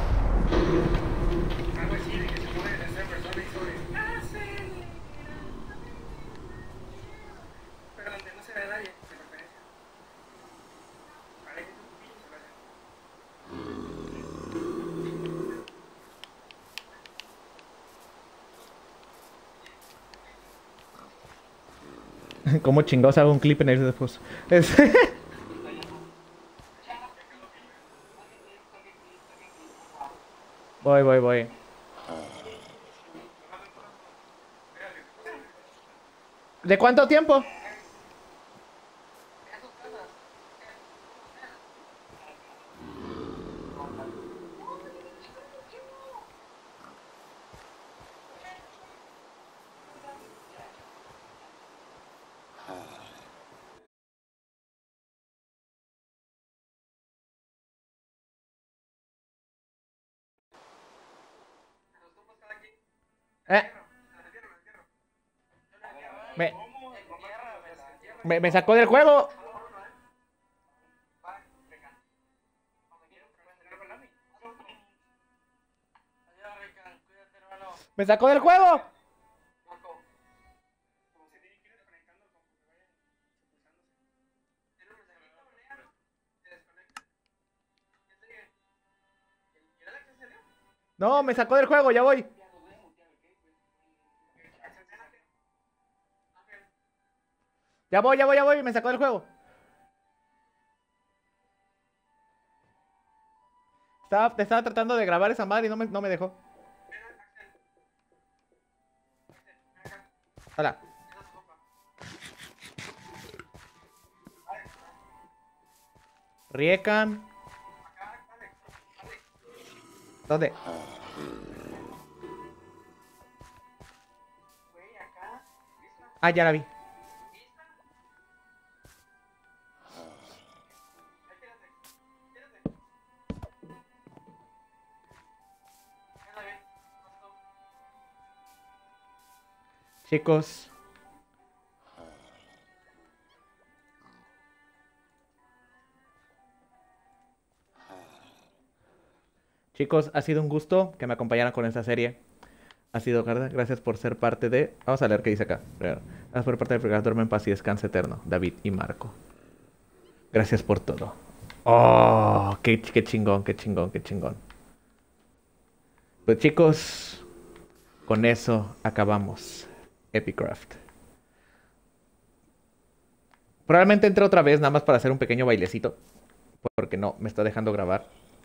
Algo así de que se pone en esa persona y sobre. Pero donde no se ve a nadie, de preferencia. Vale, que tu pillo se lo hace. ¿Cómo chingados hago un clip en el después? Voy. ¿De cuánto tiempo? Me sacó del juego. Me sacó del juego. No, me sacó del juego, ya voy. Ya voy, me sacó del juego. Estaba tratando de grabar esa madre y no me dejó. Hola. Riecan. ¿Dónde? Ah, ya la vi. Chicos. Chicos, ha sido un gusto que me acompañaran con esta serie. Ha sido, gracias por ser parte de... Vamos a leer qué dice acá. Gracias por ser parte de Fregados. Duerme en paz y descanse eterno. David y Marco. Gracias por todo. Oh, qué chingón, qué chingón, qué chingón. Pues chicos, con eso acabamos Epicraft. Probablemente entre otra vez nada más para hacer un pequeño bailecito. Porque no, me está dejando grabar.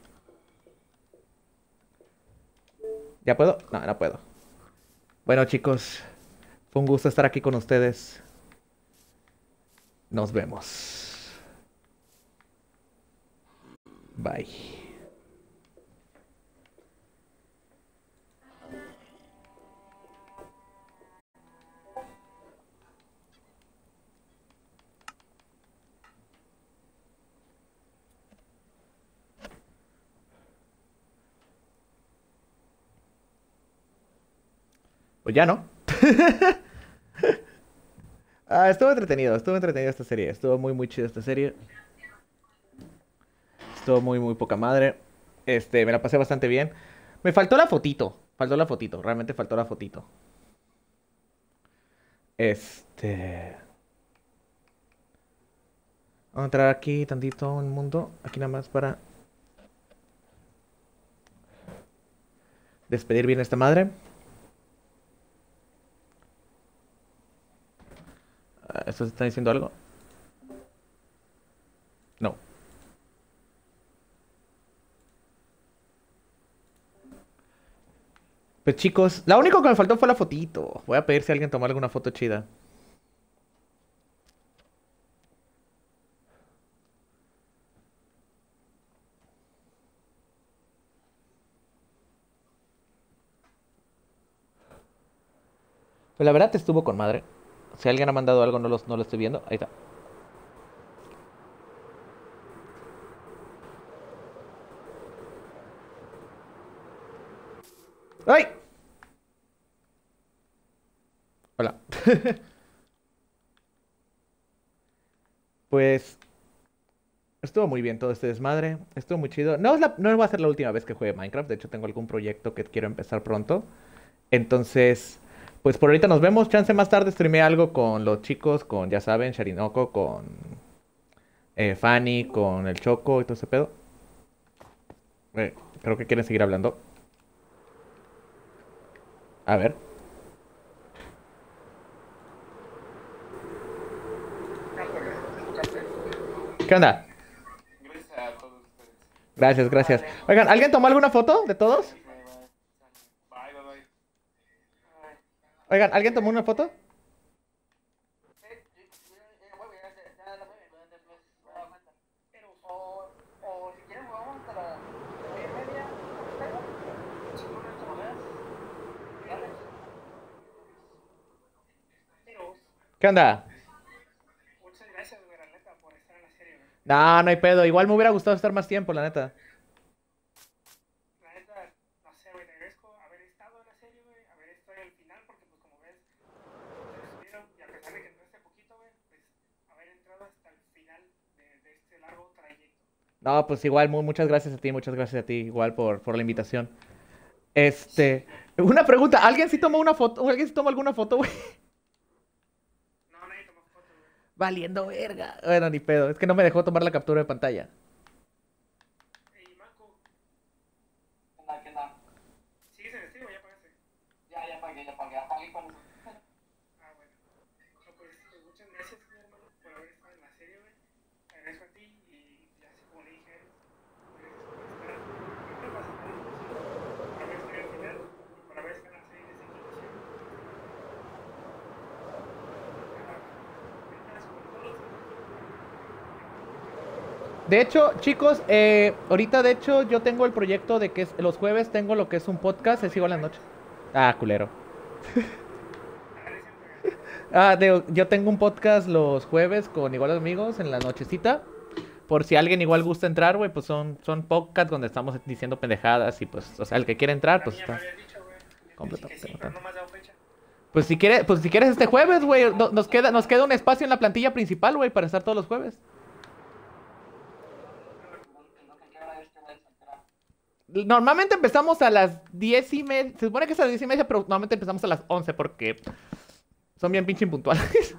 ¿Ya puedo? No, no puedo. Bueno chicos, fue un gusto estar aquí con ustedes. Nos vemos. Bye. Pues ya no. Estuvo entretenido esta serie. Estuvo muy chida esta serie. Estuvo muy poca madre. Me la pasé bastante bien. Me faltó la fotito. Faltó la fotito. Realmente faltó la fotito. Vamos a entrar aquí tantito en el mundo. Aquí nada más para despedir bien a esta madre. ¿Esto se está diciendo algo? No. Pues chicos, lo único que me faltó fue la fotito. Voy a pedir si alguien tomó alguna foto chida. Pues la verdad estuvo con madre. Si alguien ha mandado algo, no lo estoy viendo. Ahí está. ¡Ay! Hola. Pues estuvo muy bien todo este desmadre. Estuvo muy chido. No va a ser la última vez que juegue Minecraft. De hecho, tengo algún proyecto que quiero empezar pronto. Entonces, pues por ahorita nos vemos. Chance más tarde streamé algo con los chicos, con, ya saben, Sharinoko, con Fanny, con el Choco y todo ese pedo. Creo que quieren seguir hablando. A ver. ¿Qué onda? Gracias a todos ustedes. Gracias, gracias. Oigan, ¿alguien tomó alguna foto de todos? Bye, bye, bye. Oigan, ¿alguien tomó una foto? O si quieren, vamos hasta las 9:30. Si no, no veas. ¿Qué onda? Muchas gracias, güey, la neta, por estar en la serie, güey. No hay pedo. Igual me hubiera gustado estar más tiempo, la neta. La neta, no sé, güey, te agradezco haber estado en la serie, güey, haber estado en el final, porque pues como ves, ustedes estuvieron, y a pesar de que entraste poquito, güey, pues haber entrado hasta el final de este largo trayecto. No, pues igual, muchas gracias a ti, igual por la invitación. Una pregunta, ¿alguien sí tomó una foto? ¿Alguien sí tomó alguna foto, güey? No, nadie tomó foto, güey. Valiendo verga. Bueno, ni pedo, es que no me dejó tomar la captura de pantalla. Ey, Marco, ¿Qué onda? ¿sigues en el stream o ya pagaste? Ya pagué con eso. Ah, bueno. No, pues muchas gracias, mi hermano, por haber estado en la serie, güey. Te agradezco a ti y ya así como le dije a él, gracias por estar. Por haber estado en el final y por haber estado en la serie desde que inició. De hecho, chicos, ahorita de hecho yo tengo el proyecto de que los jueves tengo lo que es un podcast, es igual en la noche. Ah, culero. Yo tengo un podcast los jueves con igual amigos en la nochecita. Por si alguien igual gusta entrar, güey, pues son podcasts donde estamos diciendo pendejadas y pues, o sea, el que quiere entrar, pues Ya me está habías dicho, güey. completamente. Que sí, pero no me has dado fecha. Pues si quieres este jueves, güey, nos queda un espacio en la plantilla principal, güey, para estar todos los jueves. Normalmente empezamos a las 10:30. Se supone que es a las 10:30, pero normalmente empezamos a las 11 porque son bien pinche impuntuales.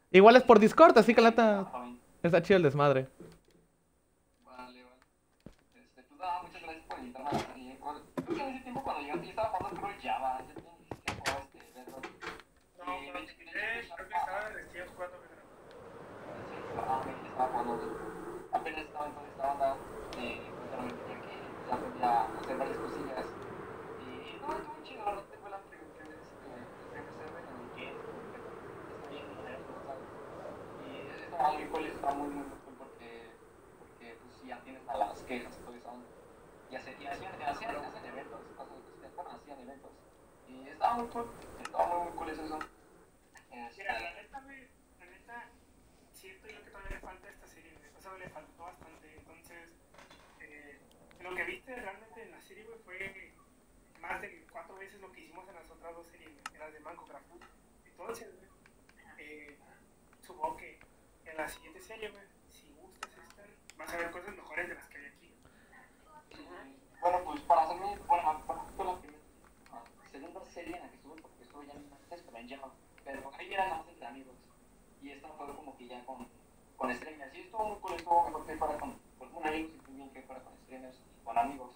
Igual es por Discord, así que la neta Está bien. está chido el desmadre. Vale, vale. Pues nada, muchas gracias por invitarme a la serie. Creo que en ese tiempo cuando llegaste yo estaba jugando creo Java. Yo también existía jugaba Bedrock. No, pero creo que estaba recién jugando Bedrock. Sí, estaba jugando. Apenas estaba en toda esta onda. Pues ya me tenía que ya aprendí a hacer varias cosillas. Y no, estuvo chido. La verdad fue la primera server en el que está bien moderno, ¿sabes? Y estaba muy cool, estaba muy cool porque pues ya tienes a las quejas y todo eso. Y hacían eventos, hacían eventos. Y estaba muy cool eso. Mira, la neta, siento yo que todavía le falta a esta serie, güey. O sea, le faltó bastante. Entonces, lo que viste realmente en la serie, güey, fue más de 4 veces lo que hicimos en las otras 2 series, güey, en las de Manco Craft. Entonces, güey, supongo que en la siguiente serie, güey, si gustas esta, vas a ver cosas mejores de las que hay aquí. Bueno, pues para hacerme, bueno, fue la segunda serie en la que estuve, porque estuve ya antes, pero en Java. Pero ahí era nada más entre amigos. Y esta fue como que ya con streamers. Y estuvo muy cool, estuvo mejor que fuera con amigos y también que fuera con streamers y con amigos.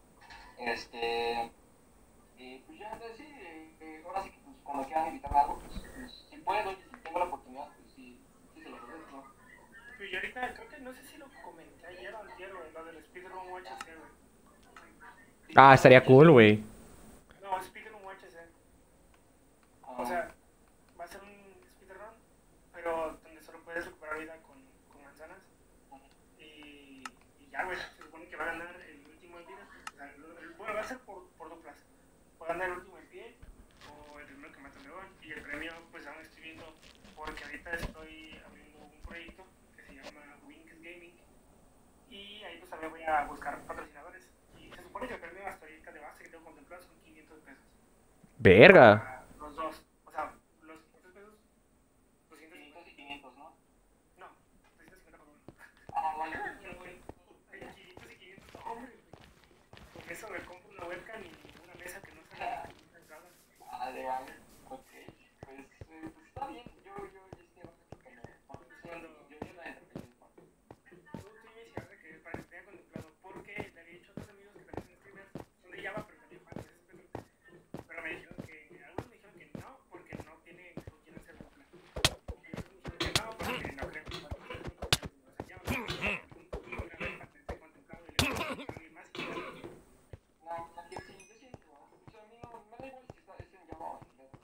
Pues ya, entonces sí, ahora sí que pues, cuando quieran invitarme a algo, pues si puedo y si tengo la oportunidad, pues sí se lo ofrezco, ¿no? Pues yo ahorita creo que no sé si lo comenté ayer o antier, güey, lo del Speedrun UHC, güey. Ah, estaría cool, güey. No, Speedrun UHC. O sea, va a ser un speedrun, pero donde solo puedes recuperar vida con manzanas. Y ya, güey, se supone que va a ganar el último en vida. O sea, bueno, va a ser por duplas. Va a ganar el último en pie o el primero que mata un león. Y el premio, pues aún estoy viendo, porque ahorita estoy abriendo un proyecto que se llama Wings Gaming. Y ahí pues también voy a buscar patrocinadores. Y se supone que el premio hasta ahorita de base que tengo contemplado son 500 pesos. Verga. Los dos. O sea, los 500 pesos, 250. 500, ¿no? No, 250 por uno. Ah, vale. Pero, güey, 500 y 500, hombre. Con eso me compro una webcam y una mesa que no sea entrada. Vale. Ok. Pues está bien. Yo estoy bastante como. Yo la entretengo. Tú me hiciste que para que tenga contemplado, porque le había dicho a otros amigos que también son streamers, son de Java, pero también juegan ese pedo. Pero me dijeron que, algunos me dijeron que no, porque no tienen con quién hacer dupla. Y otros me dijeron que no, porque no creo que no se llama. Una vez para que esté contemplado y le pongo a alguien más y ya. No, aquí sí, yo siento. O sea, a mí no me da igual si está ese en Java o en Bedrock.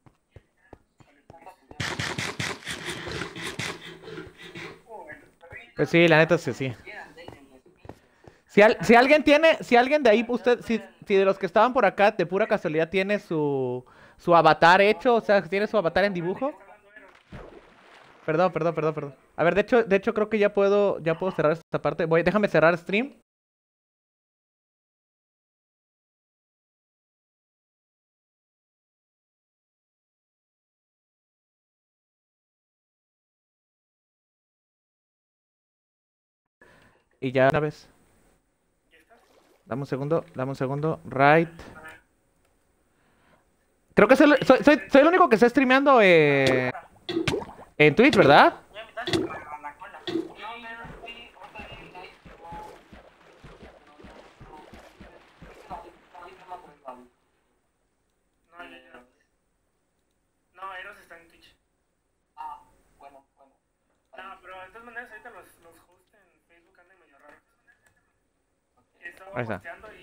Pues sí, la neta sí. Si alguien de ahí, usted, si de los que estaban por acá, de pura casualidad, tiene su avatar hecho, o sea, tiene su avatar en dibujo. Perdón. A ver, de hecho creo que ya puedo cerrar esta parte. Déjame cerrar stream. Y ya una vez. Dame un segundo. Right. Creo que soy el único que está streameando en Twitch, ¿verdad? ¿Ya invitaste a la cola? No, pero sí, ahorita viene Light, No, Eros está en Twitch. Ah, bueno. No, pero de todas maneras ahorita los hosts en Facebook andan medio raros. Estaba Ahí está. posteando